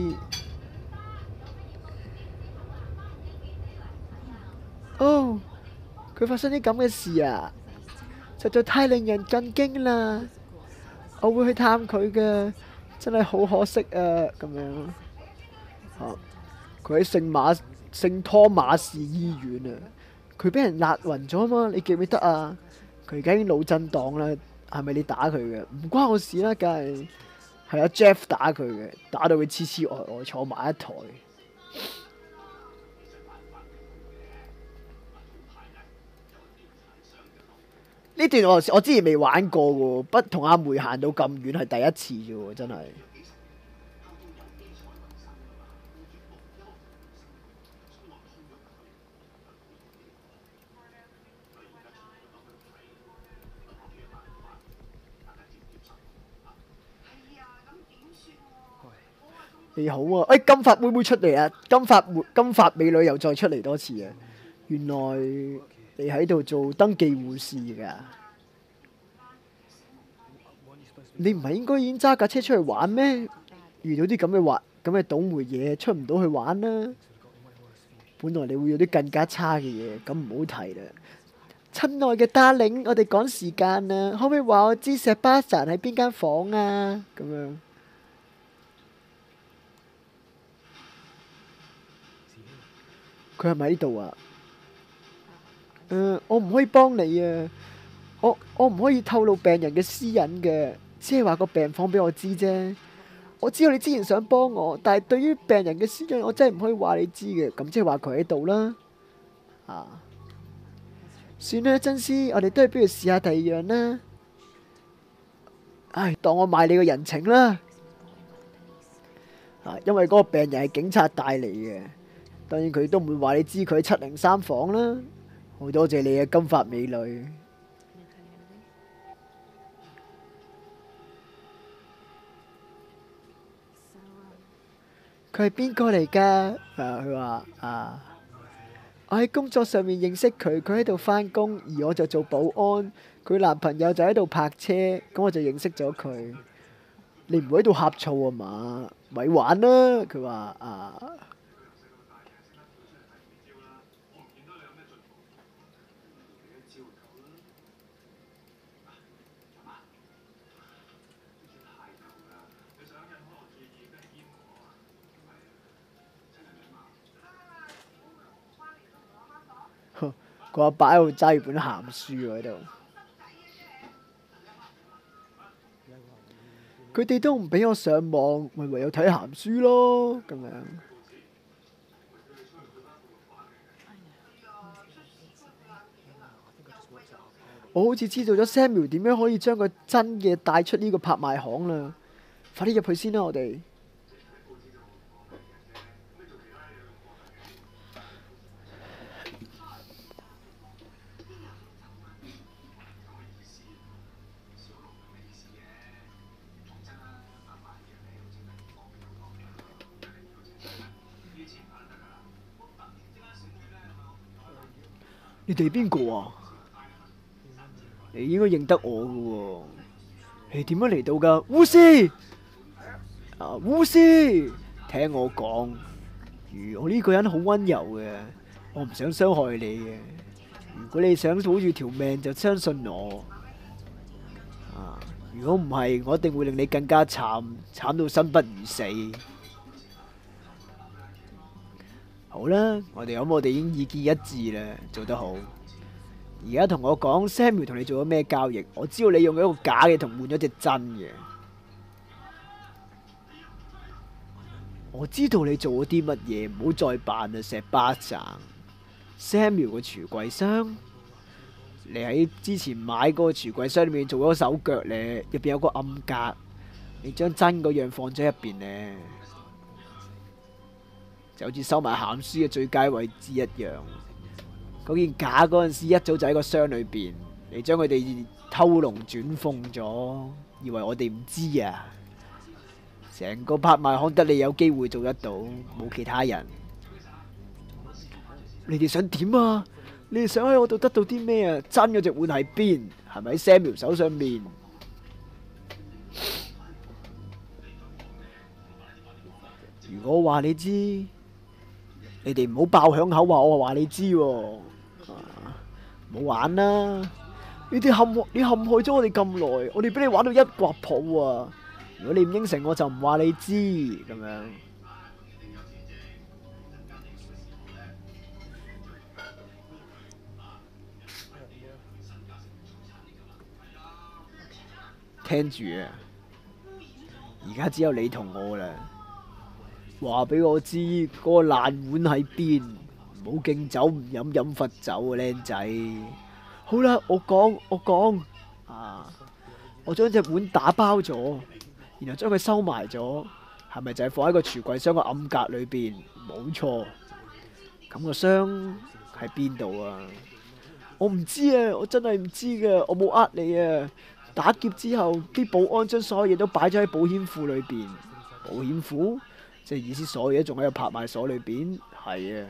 Speaker 2: 佢發生啲咁嘅事啊，實在太令人震驚啦！我會去探佢嘅，真係好可惜啊！咁樣，佢喺聖托馬士醫院啊，佢俾人辣暈咗嘛？你記唔記得啊？佢而家已經腦震盪啦，係咪你打佢嘅？唔關我事啦，梗係阿 Jeff 打佢嘅，打到佢痴痴呆呆坐埋一台。呢段我之前未玩過喎，不同阿梅行到咁遠係第一次啫喎，真係。 你好啊！哎，金髮妹妹出嚟啊！金髮美女又再出嚟多次啊！原來你喺度做登記護士㗎？你唔係應該已經揸架車出去玩咩？遇到啲咁嘅倒霉嘢，出唔到去玩啦！本來你會有啲更加差嘅嘢，咁唔好提啦。親愛嘅 darling，我哋趕時間啊，可唔可以話我知石巴神喺邊間房啊？咁樣。佢係咪喺度啊？我唔可以幫你啊！我唔可以透露病人嘅私隱嘅，只係話個病房俾我知啫。我知道你之前想幫我，但係對於病人嘅私隱，我真係唔可以話你知嘅。咁即係話佢喺度啦。啊，算啦，真絲，我哋都係不如試下第二樣啦。唉，當我賣你個人情啦。啊，因為嗰個病人係警察帶嚟嘅，當然佢都唔會話你知佢喺703房啦。好多謝你啊，金髮美女。佢係邊個嚟㗎？佢話我喺工作上面認識佢，佢喺度返工，而我就做保安。佢男朋友就喺度泊車，咁我就認識咗佢。你唔會喺度呷醋啊嘛？咪玩啦！佢話個阿伯喺度揸住本鹹書喎喺度，佢哋都唔俾我上網，咪唯有睇鹹書咯咁樣。我好似知道咗 Samuel 點樣可以將個真嘅帶出呢個拍賣行啦！快啲入去先啦，我哋。你哋邊個啊？你應該認得我㗎喎。你點樣嚟到㗎？護士護士，聽我講，我呢個人好溫柔嘅，我唔想傷害你嘅。如果你想保住條命，就相信我。如果唔係，我一定會令你更加慘，慘到生不如死。好啦，我哋已經意見一致啦，做得好。而家同我講 Samuel 同你做咗咩交易？我知道你用咗一個假嘅同換咗隻真嘅。我知道你做咗啲乜嘢，唔好再扮啦，石巴神。Samuel 個櫥櫃箱，你喺之前買嗰個櫥櫃箱裏面做咗手腳咧，入邊有個暗格，你將真嗰樣放咗入邊咧。就好似收埋鹹書嘅最佳位置一樣，嗰件假嗰陣時一早就喺個箱裏邊，你將佢哋偷龍轉鳳咗，以為我哋唔知啊！成個拍賣行得你有機會做得到，冇其他人。你哋想點啊？你哋想喺我度得到啲咩啊？真嗰隻碗喺邊？係咪喺 Samuel 手上面？如果我話你知，你哋唔好爆響口話我話你知喎，唔好玩啦！你陷害咗我哋咁耐，我哋俾你玩到一鑊泡啊！如果你唔應承，我就唔話你知咁樣。聽住啊！而家只有你同我啦。話俾我知嗰個爛碗喺邊，唔好敬酒唔飲，飲罰酒啊，靚仔！好啦，我講我將隻碗打包咗，然後將佢收埋咗，係咪就係放喺個櫥櫃箱個暗格裏邊？冇錯。咁個箱喺邊度啊？我唔知啊，我真係唔知噶，我冇呃你啊！打劫之後，啲保安將所有嘢都擺咗喺保險庫裏邊。保險庫？ 即係意思所有嘢仲喺個拍賣所裏邊，係啊。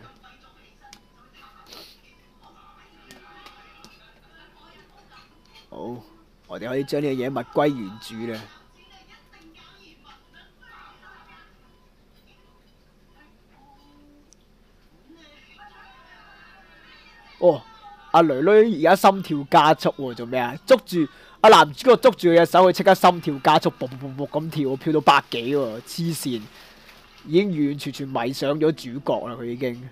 Speaker 2: 好，我哋可以將呢樣嘢物歸原主啦。哦，阿女女而家心跳加速喎，做咩啊？捉住阿男主角捉住佢隻手，佢即刻心跳加速，噗噗噗噗咁跳，飄到百幾喎，黐線！已經完完全全迷上咗主角啦，佢已經。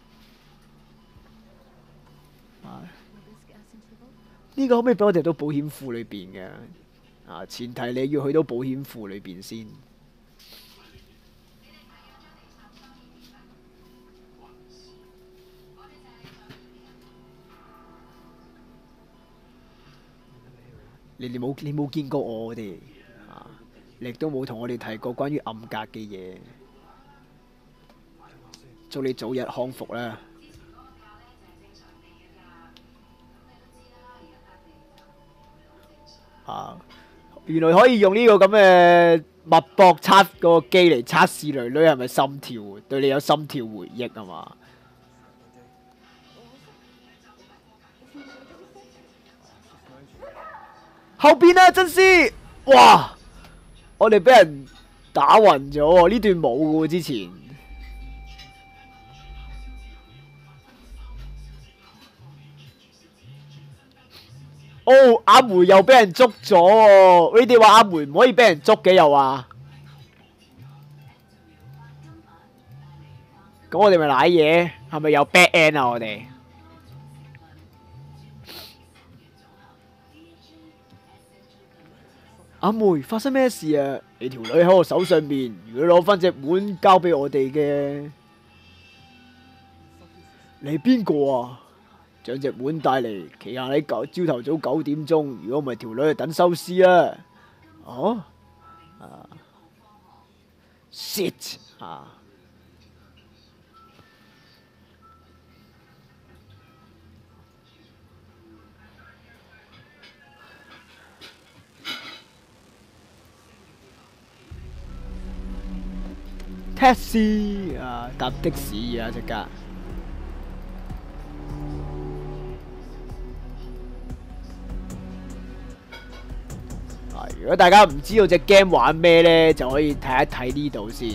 Speaker 2: 呢個可唔可以俾我哋到保險庫裏邊嘅？啊，前提你要去到保險庫裏邊先。你冇見過我哋啊？你亦都冇同我哋提過關於暗格嘅嘢。祝你早日康復啦！啊，原來可以用呢個咁嘅脈搏測個機嚟測試女女係咪心跳，對你有心跳回憶係嘛？後邊啊，真絲！哇！我哋俾人打暈咗喎，呢段冇嘅喎之前。哦，阿梅又俾人捉咗喎！你哋話阿梅唔可以俾人捉嘅又話，咁我哋咪賴嘢，係咪有 bad end 啊？我哋阿梅發生咩事啊？你條女喺我手上面，如果攞翻隻碗交俾我哋嘅，你係邊個啊？將隻碗帶嚟，企下喺朝頭早9點鐘。如果唔係條女就等收屍啦。哦，啊 ，shit 啊！taxi 啊，搭的士啊，即刻。如果大家唔知道隻 game 玩咩呢，就可以睇一睇呢度先。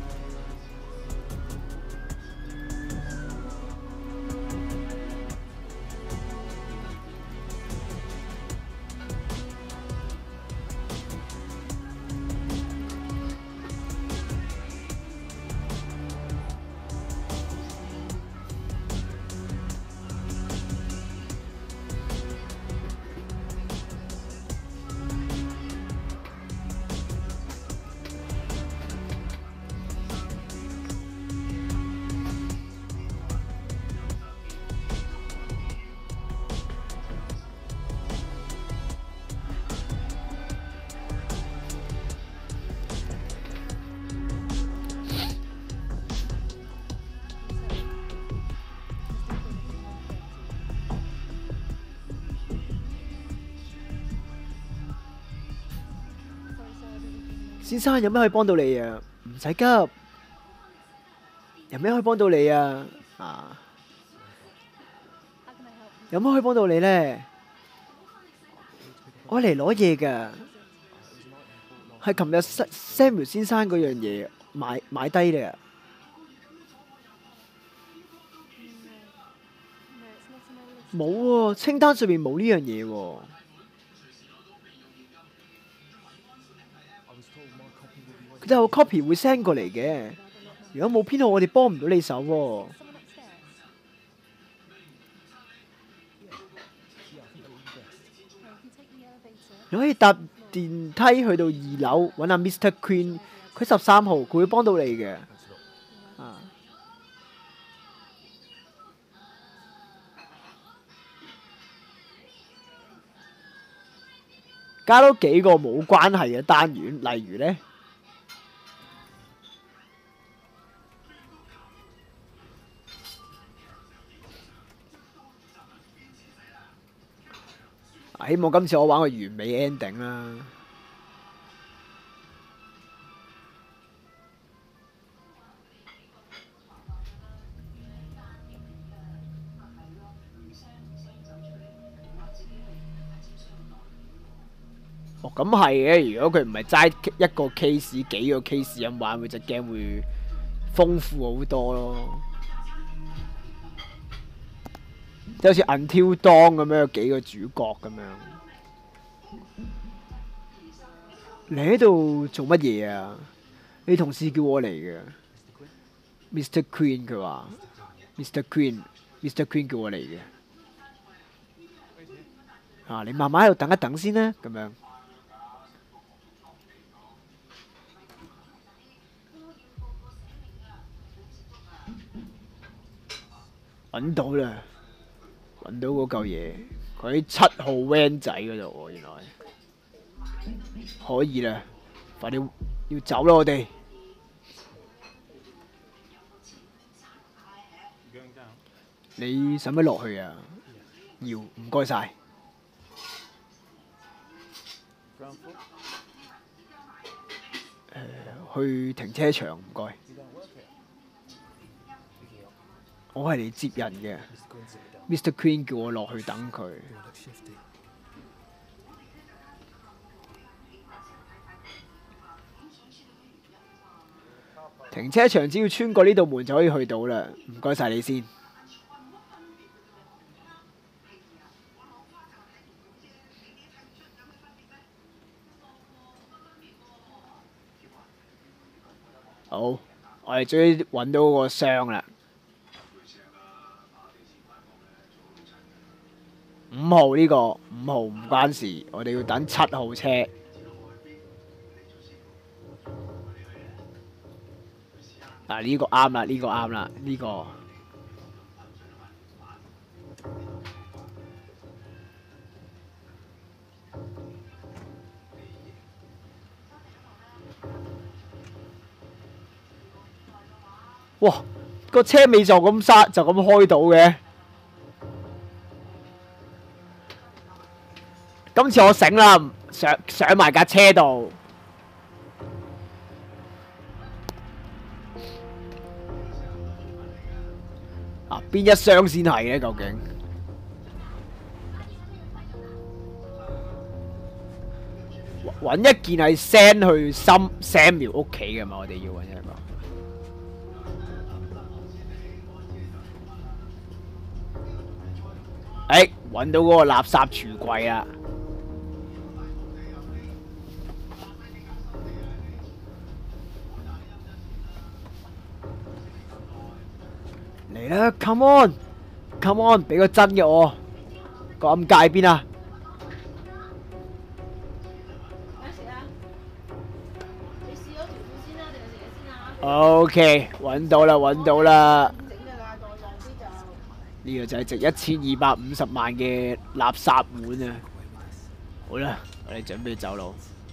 Speaker 2: 先生，有咩可以幫到你啊？唔使急，有咩可以幫到你啊？啊，有咩可以幫到你呢？我嚟攞嘢㗎，係琴日 Samuel 先生嗰樣嘢買低嘅。冇喎，清單上面冇呢樣嘢喎。佢就有 copy 會 send 過嚟嘅。如果冇編號，我哋幫唔到你手喎。你可以搭電梯去到2樓揾阿 Mr. Queen， 佢13號，佢會幫到你嘅。啊，加多幾個冇關係嘅單元，例如呢。希望今次我玩個完美 ending 啦。 哦，咁係嘅。如果佢唔係齋一個 case 幾個 case 咁玩，佢隻 game 會豐富好多咯。即好似 Until Dawn 咁樣有幾個主角咁樣。你喺度做乜嘢啊？你同事叫我嚟嘅。Mr. Queen 佢話 Mr. Queen 叫我嚟嘅。啊，你慢慢喺度等一等先啦，咁樣。揾到啦，揾到嗰嚿嘢，佢喺7號 van 仔嗰度喎，原來。可以啦，快啲要走啦我哋。你使唔使落去啊？要，唔該晒。去停車場唔該。我係嚟接人嘅 ，Mr. Queen 叫我落去等佢。停車場只要穿過呢道門就可以去到啦，唔該晒你先。好，我哋終於揾到個箱啦。5號呢個，5號唔關事，我哋要等7號車。嗱，呢個啱啦，呢個啱啦，呢個。哇！個車尾就咁剎，就咁開到嘅。今次我醒啦，上埋架車度。啊，邊一箱先係咧？究竟？揾一件係 send 去Samuel 屋企嘅嘛？我哋要揾一個。揾到嗰個垃圾櫥櫃啦！嚟啦 ，come on，come on，俾個真嘅我，個暗界邊啊？
Speaker 6: 咩事啊？你試咗條褲先啦，定係食嘢先啊
Speaker 2: ？OK，揾到啦，揾到啦！
Speaker 6: 整嘅啦，個樣先就。
Speaker 2: 呢個就係值1250萬嘅垃圾碗啊！好啦，我哋準備走佬。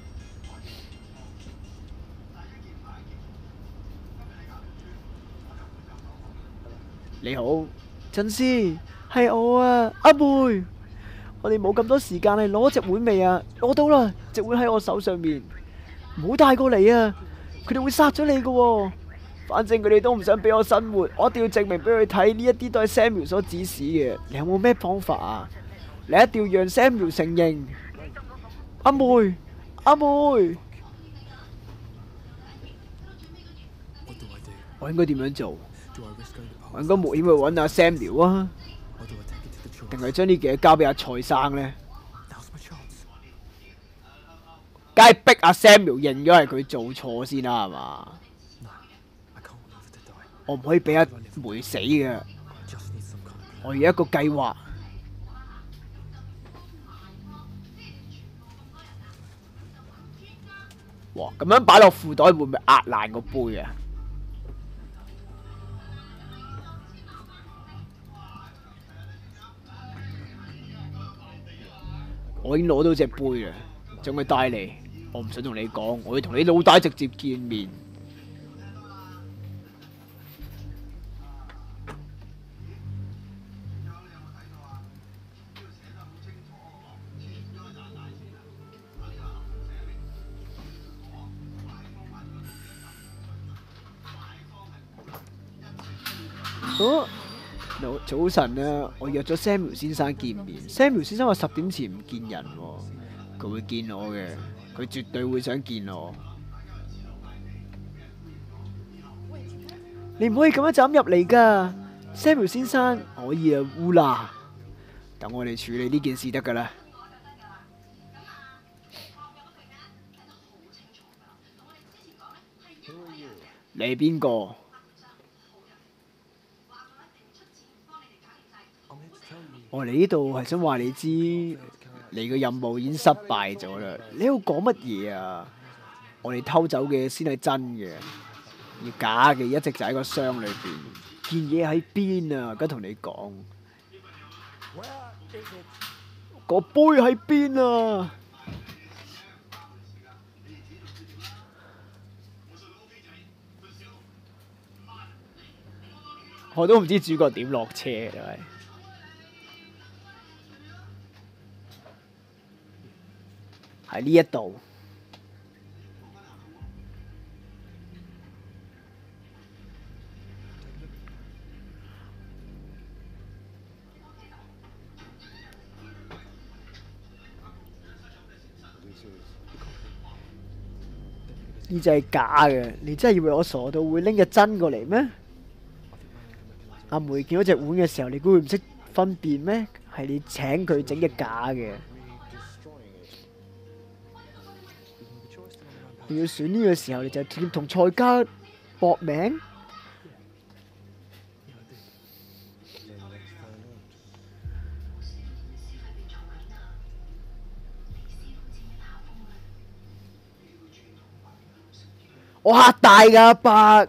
Speaker 2: 你好，真絲，係我啊，阿妹。我哋冇咁多時間嚟攞隻碗未啊？攞到啦，隻碗喺我手上面。唔好帶過嚟啊！佢哋會殺咗你㗎喎。反正佢哋都唔想俾我生活，我一定要證明俾佢睇，呢一啲都係 Samuel 所指使嘅。你有冇咩方法啊？你一定要讓 Samuel 承認。阿妹，阿妹，我應該點樣做？我應該冒險去揾阿 Samuel 啊，定係將呢件嘢交俾阿蔡生呢？梗係逼阿 Samuel 認咗係佢做錯先啦，係嘛？我唔可以俾阿梅死嘅，我要一個計劃。哇！咁樣擺落褲袋會唔會壓爛個杯啊？我已經攞到隻杯啦，將佢帶嚟。我唔想同你講，我要同你老大直接見面。早晨啊！我約咗 Samuel 先生見面。Samuel 先生話10點前唔見人喎。 佢會見我嘅，佢絕對會想見我。你唔可以咁樣就咁入嚟㗎，Samuel 先生。可以啊，烏啦。等我哋處理呢件事得㗎啦。你係邊個？我嚟呢度係想話你知，你嘅任務已經失敗咗啦。你喺度講乜嘢啊？我哋偷走嘅先係真嘅，而假嘅一直就喺個箱裏邊。件嘢喺邊啊？而家同你講，個杯喺邊啊？我都唔知主角點落車真係。喺呢一度。呢隻係假嘅，你真係以為我傻到會拎隻真過嚟咩？阿梅見到隻碗嘅時候，你估佢唔識分辨咩？係你請佢整嘅假嘅。你要選呢個時候，你就直接同蔡家搏命。我嚇大㗎阿伯。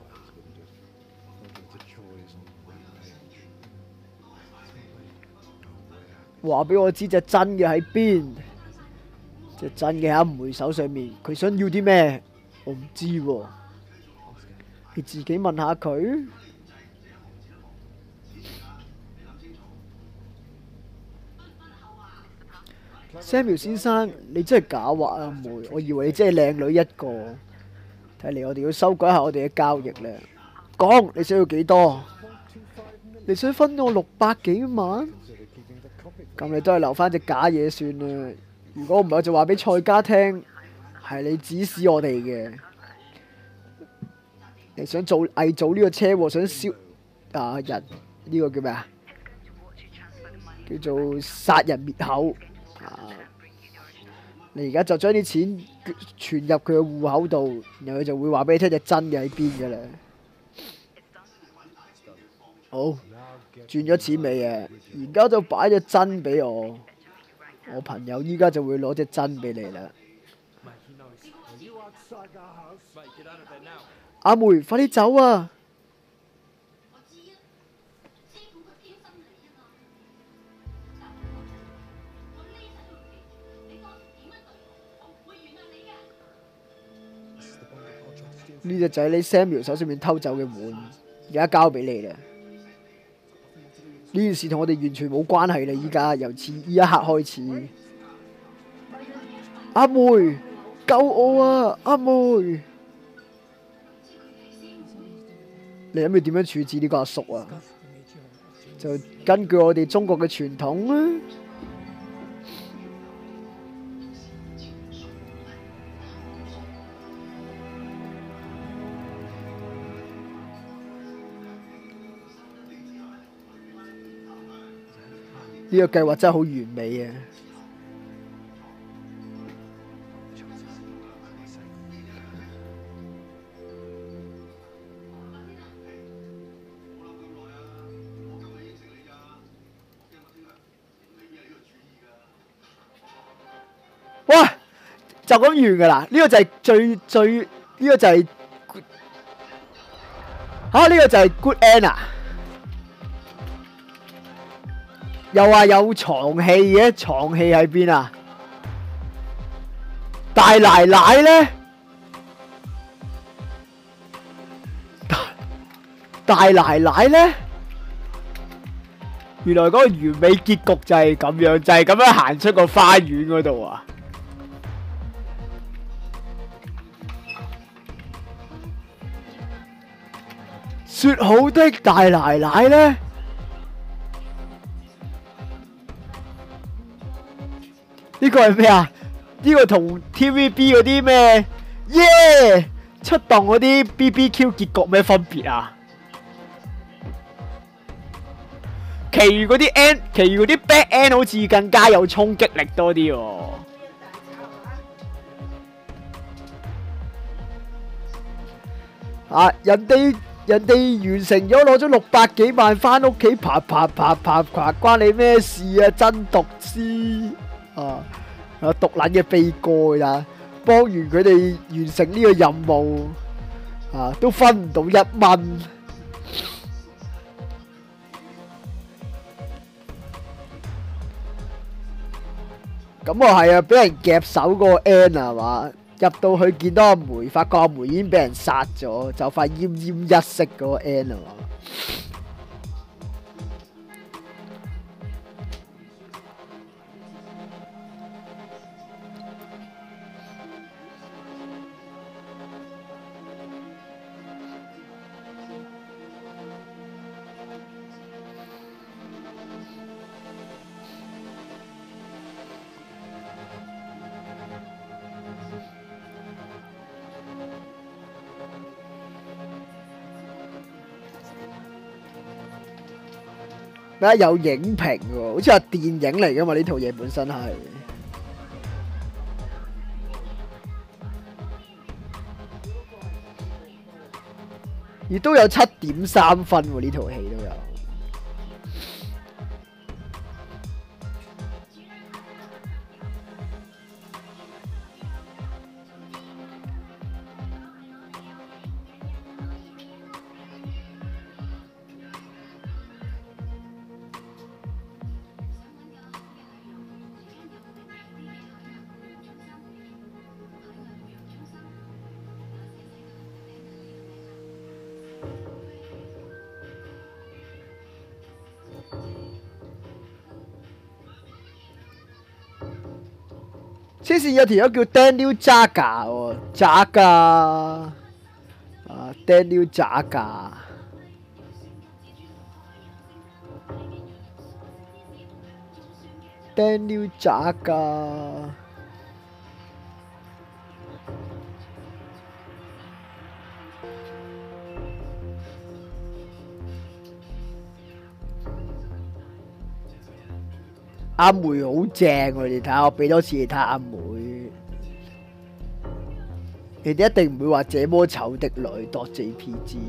Speaker 2: 話俾我知隻真嘅喺邊，隻真嘅喺阿梅手上面。佢想要啲咩？我唔知喎。你自己問下佢。Samuel 先生，你真係狡猾啊！阿梅，我以為你真係靚女一個。睇嚟我哋要修改下我哋嘅交易啦。講，你想要幾多？你想分我600幾萬？咁你都係留翻隻假嘢算啦。如果唔係，我就話俾蔡家聽，係你指使我哋嘅。你想做偽造呢個車禍，想燒人呢個叫咩啊？叫做殺人滅口。你而家就將啲錢存入佢嘅戶口度，然後佢就會話俾你聽隻真嘅喺邊㗎啦。好，轉咗錢未啊？而家就擺隻真俾我，我朋友依家就會攞隻真俾你啦。阿梅，快啲走啊！呢隻就係你 Samuel 手上面偷走嘅碗，而家交俾你啦。呢件事同我哋完全冇關係啦，依家由此呢一刻開始。阿梅，救我啊！阿梅，你諗住點樣處置呢個阿叔啊？就根據我哋中國嘅傳統啦。呢個計劃真係好完美啊！哇！就咁完㗎啦！呢個就係最呢個就係呢個就係 good end 啊！又話有藏戲嘅，藏戲喺邊啊？大奶奶呢？大奶奶呢？原來嗰個完美結局就係咁樣，就係咁樣行出個花園嗰度啊！說好的大奶奶呢？呢個係咩啊？ 呢個同 TVB 嗰啲咩耶出動嗰啲 BBQ 結局咩分別啊？其餘嗰啲 end， 其餘嗰啲 back end 好似更加有衝擊力多啲喎。啊！人哋完成咗攞咗600幾萬翻屋企，啪，關你咩事啊？真毒師啊！毒撚嘅悲歌呀！幫完佢哋完成呢個任務啊，都分唔到1蚊。咁啊係啊，俾人夾手個 N 啊嘛，入到去見到阿梅，發覺阿梅已經俾人殺咗，就快奄奄一息嗰個 N 啊嘛。咩有影評喎？好似係電影嚟噶嘛？呢套嘢本身係，亦都有7.3分喎。呢套戲都有。黐線有條友叫 Daniel Zaga 喎，Zaga 啊 Daniel Zaga。Daniel Zaga。阿梅好正喎，你睇下，我俾多次你睇下阿梅，你哋一定唔會話這麼醜的女多 JPG。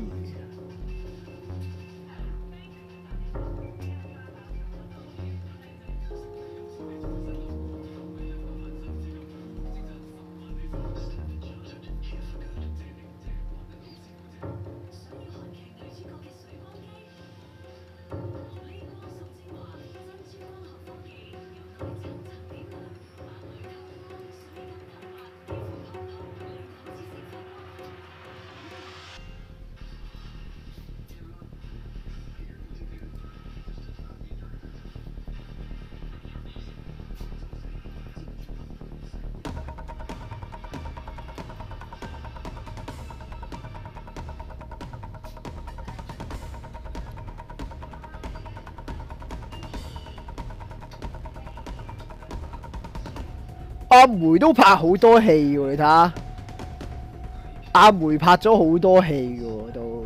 Speaker 2: 阿梅都拍好多戲喎，你睇下，阿梅拍咗好多戲嘅喎都。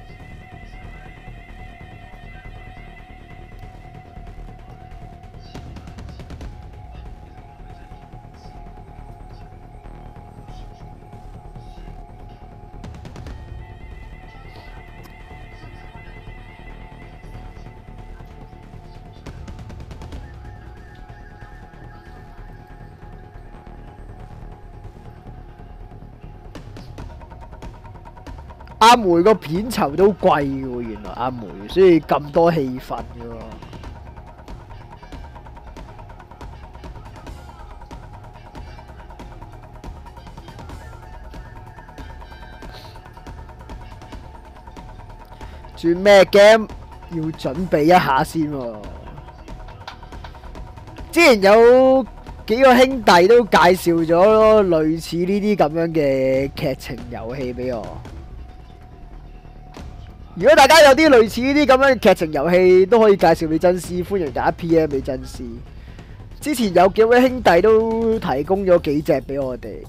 Speaker 2: 阿梅個片酬都貴嘅喎，原來阿梅，所以咁多戲份嘅喎。轉咩 game 要準備一下先喎。之前有幾個兄弟都介紹咗類似呢啲咁樣嘅劇情遊戲俾我。如果大家有啲類似呢啲咁樣嘅劇情遊戲，都可以介紹俾真師，歡迎大家 PM 俾真師。 之前有幾位兄弟都提供咗幾隻俾我哋，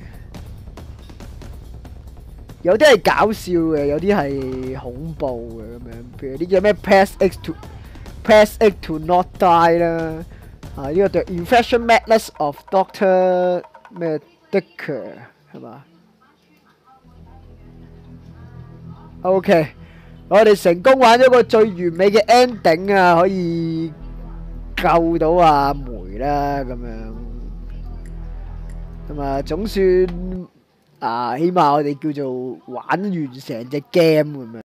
Speaker 2: 有啲係搞笑嘅，有啲係恐怖嘅咁樣。譬如啲叫咩 Press X to Not Die 啦，啊呢個 The Infection Madness of Doctor 咩 Dicker 係嘛 ？OK， 我哋成功玩咗個最完美嘅 ending 啊，可以救到阿梅啦咁樣，咁啊總算啊，起碼我哋叫做玩完成隻 game 咁樣。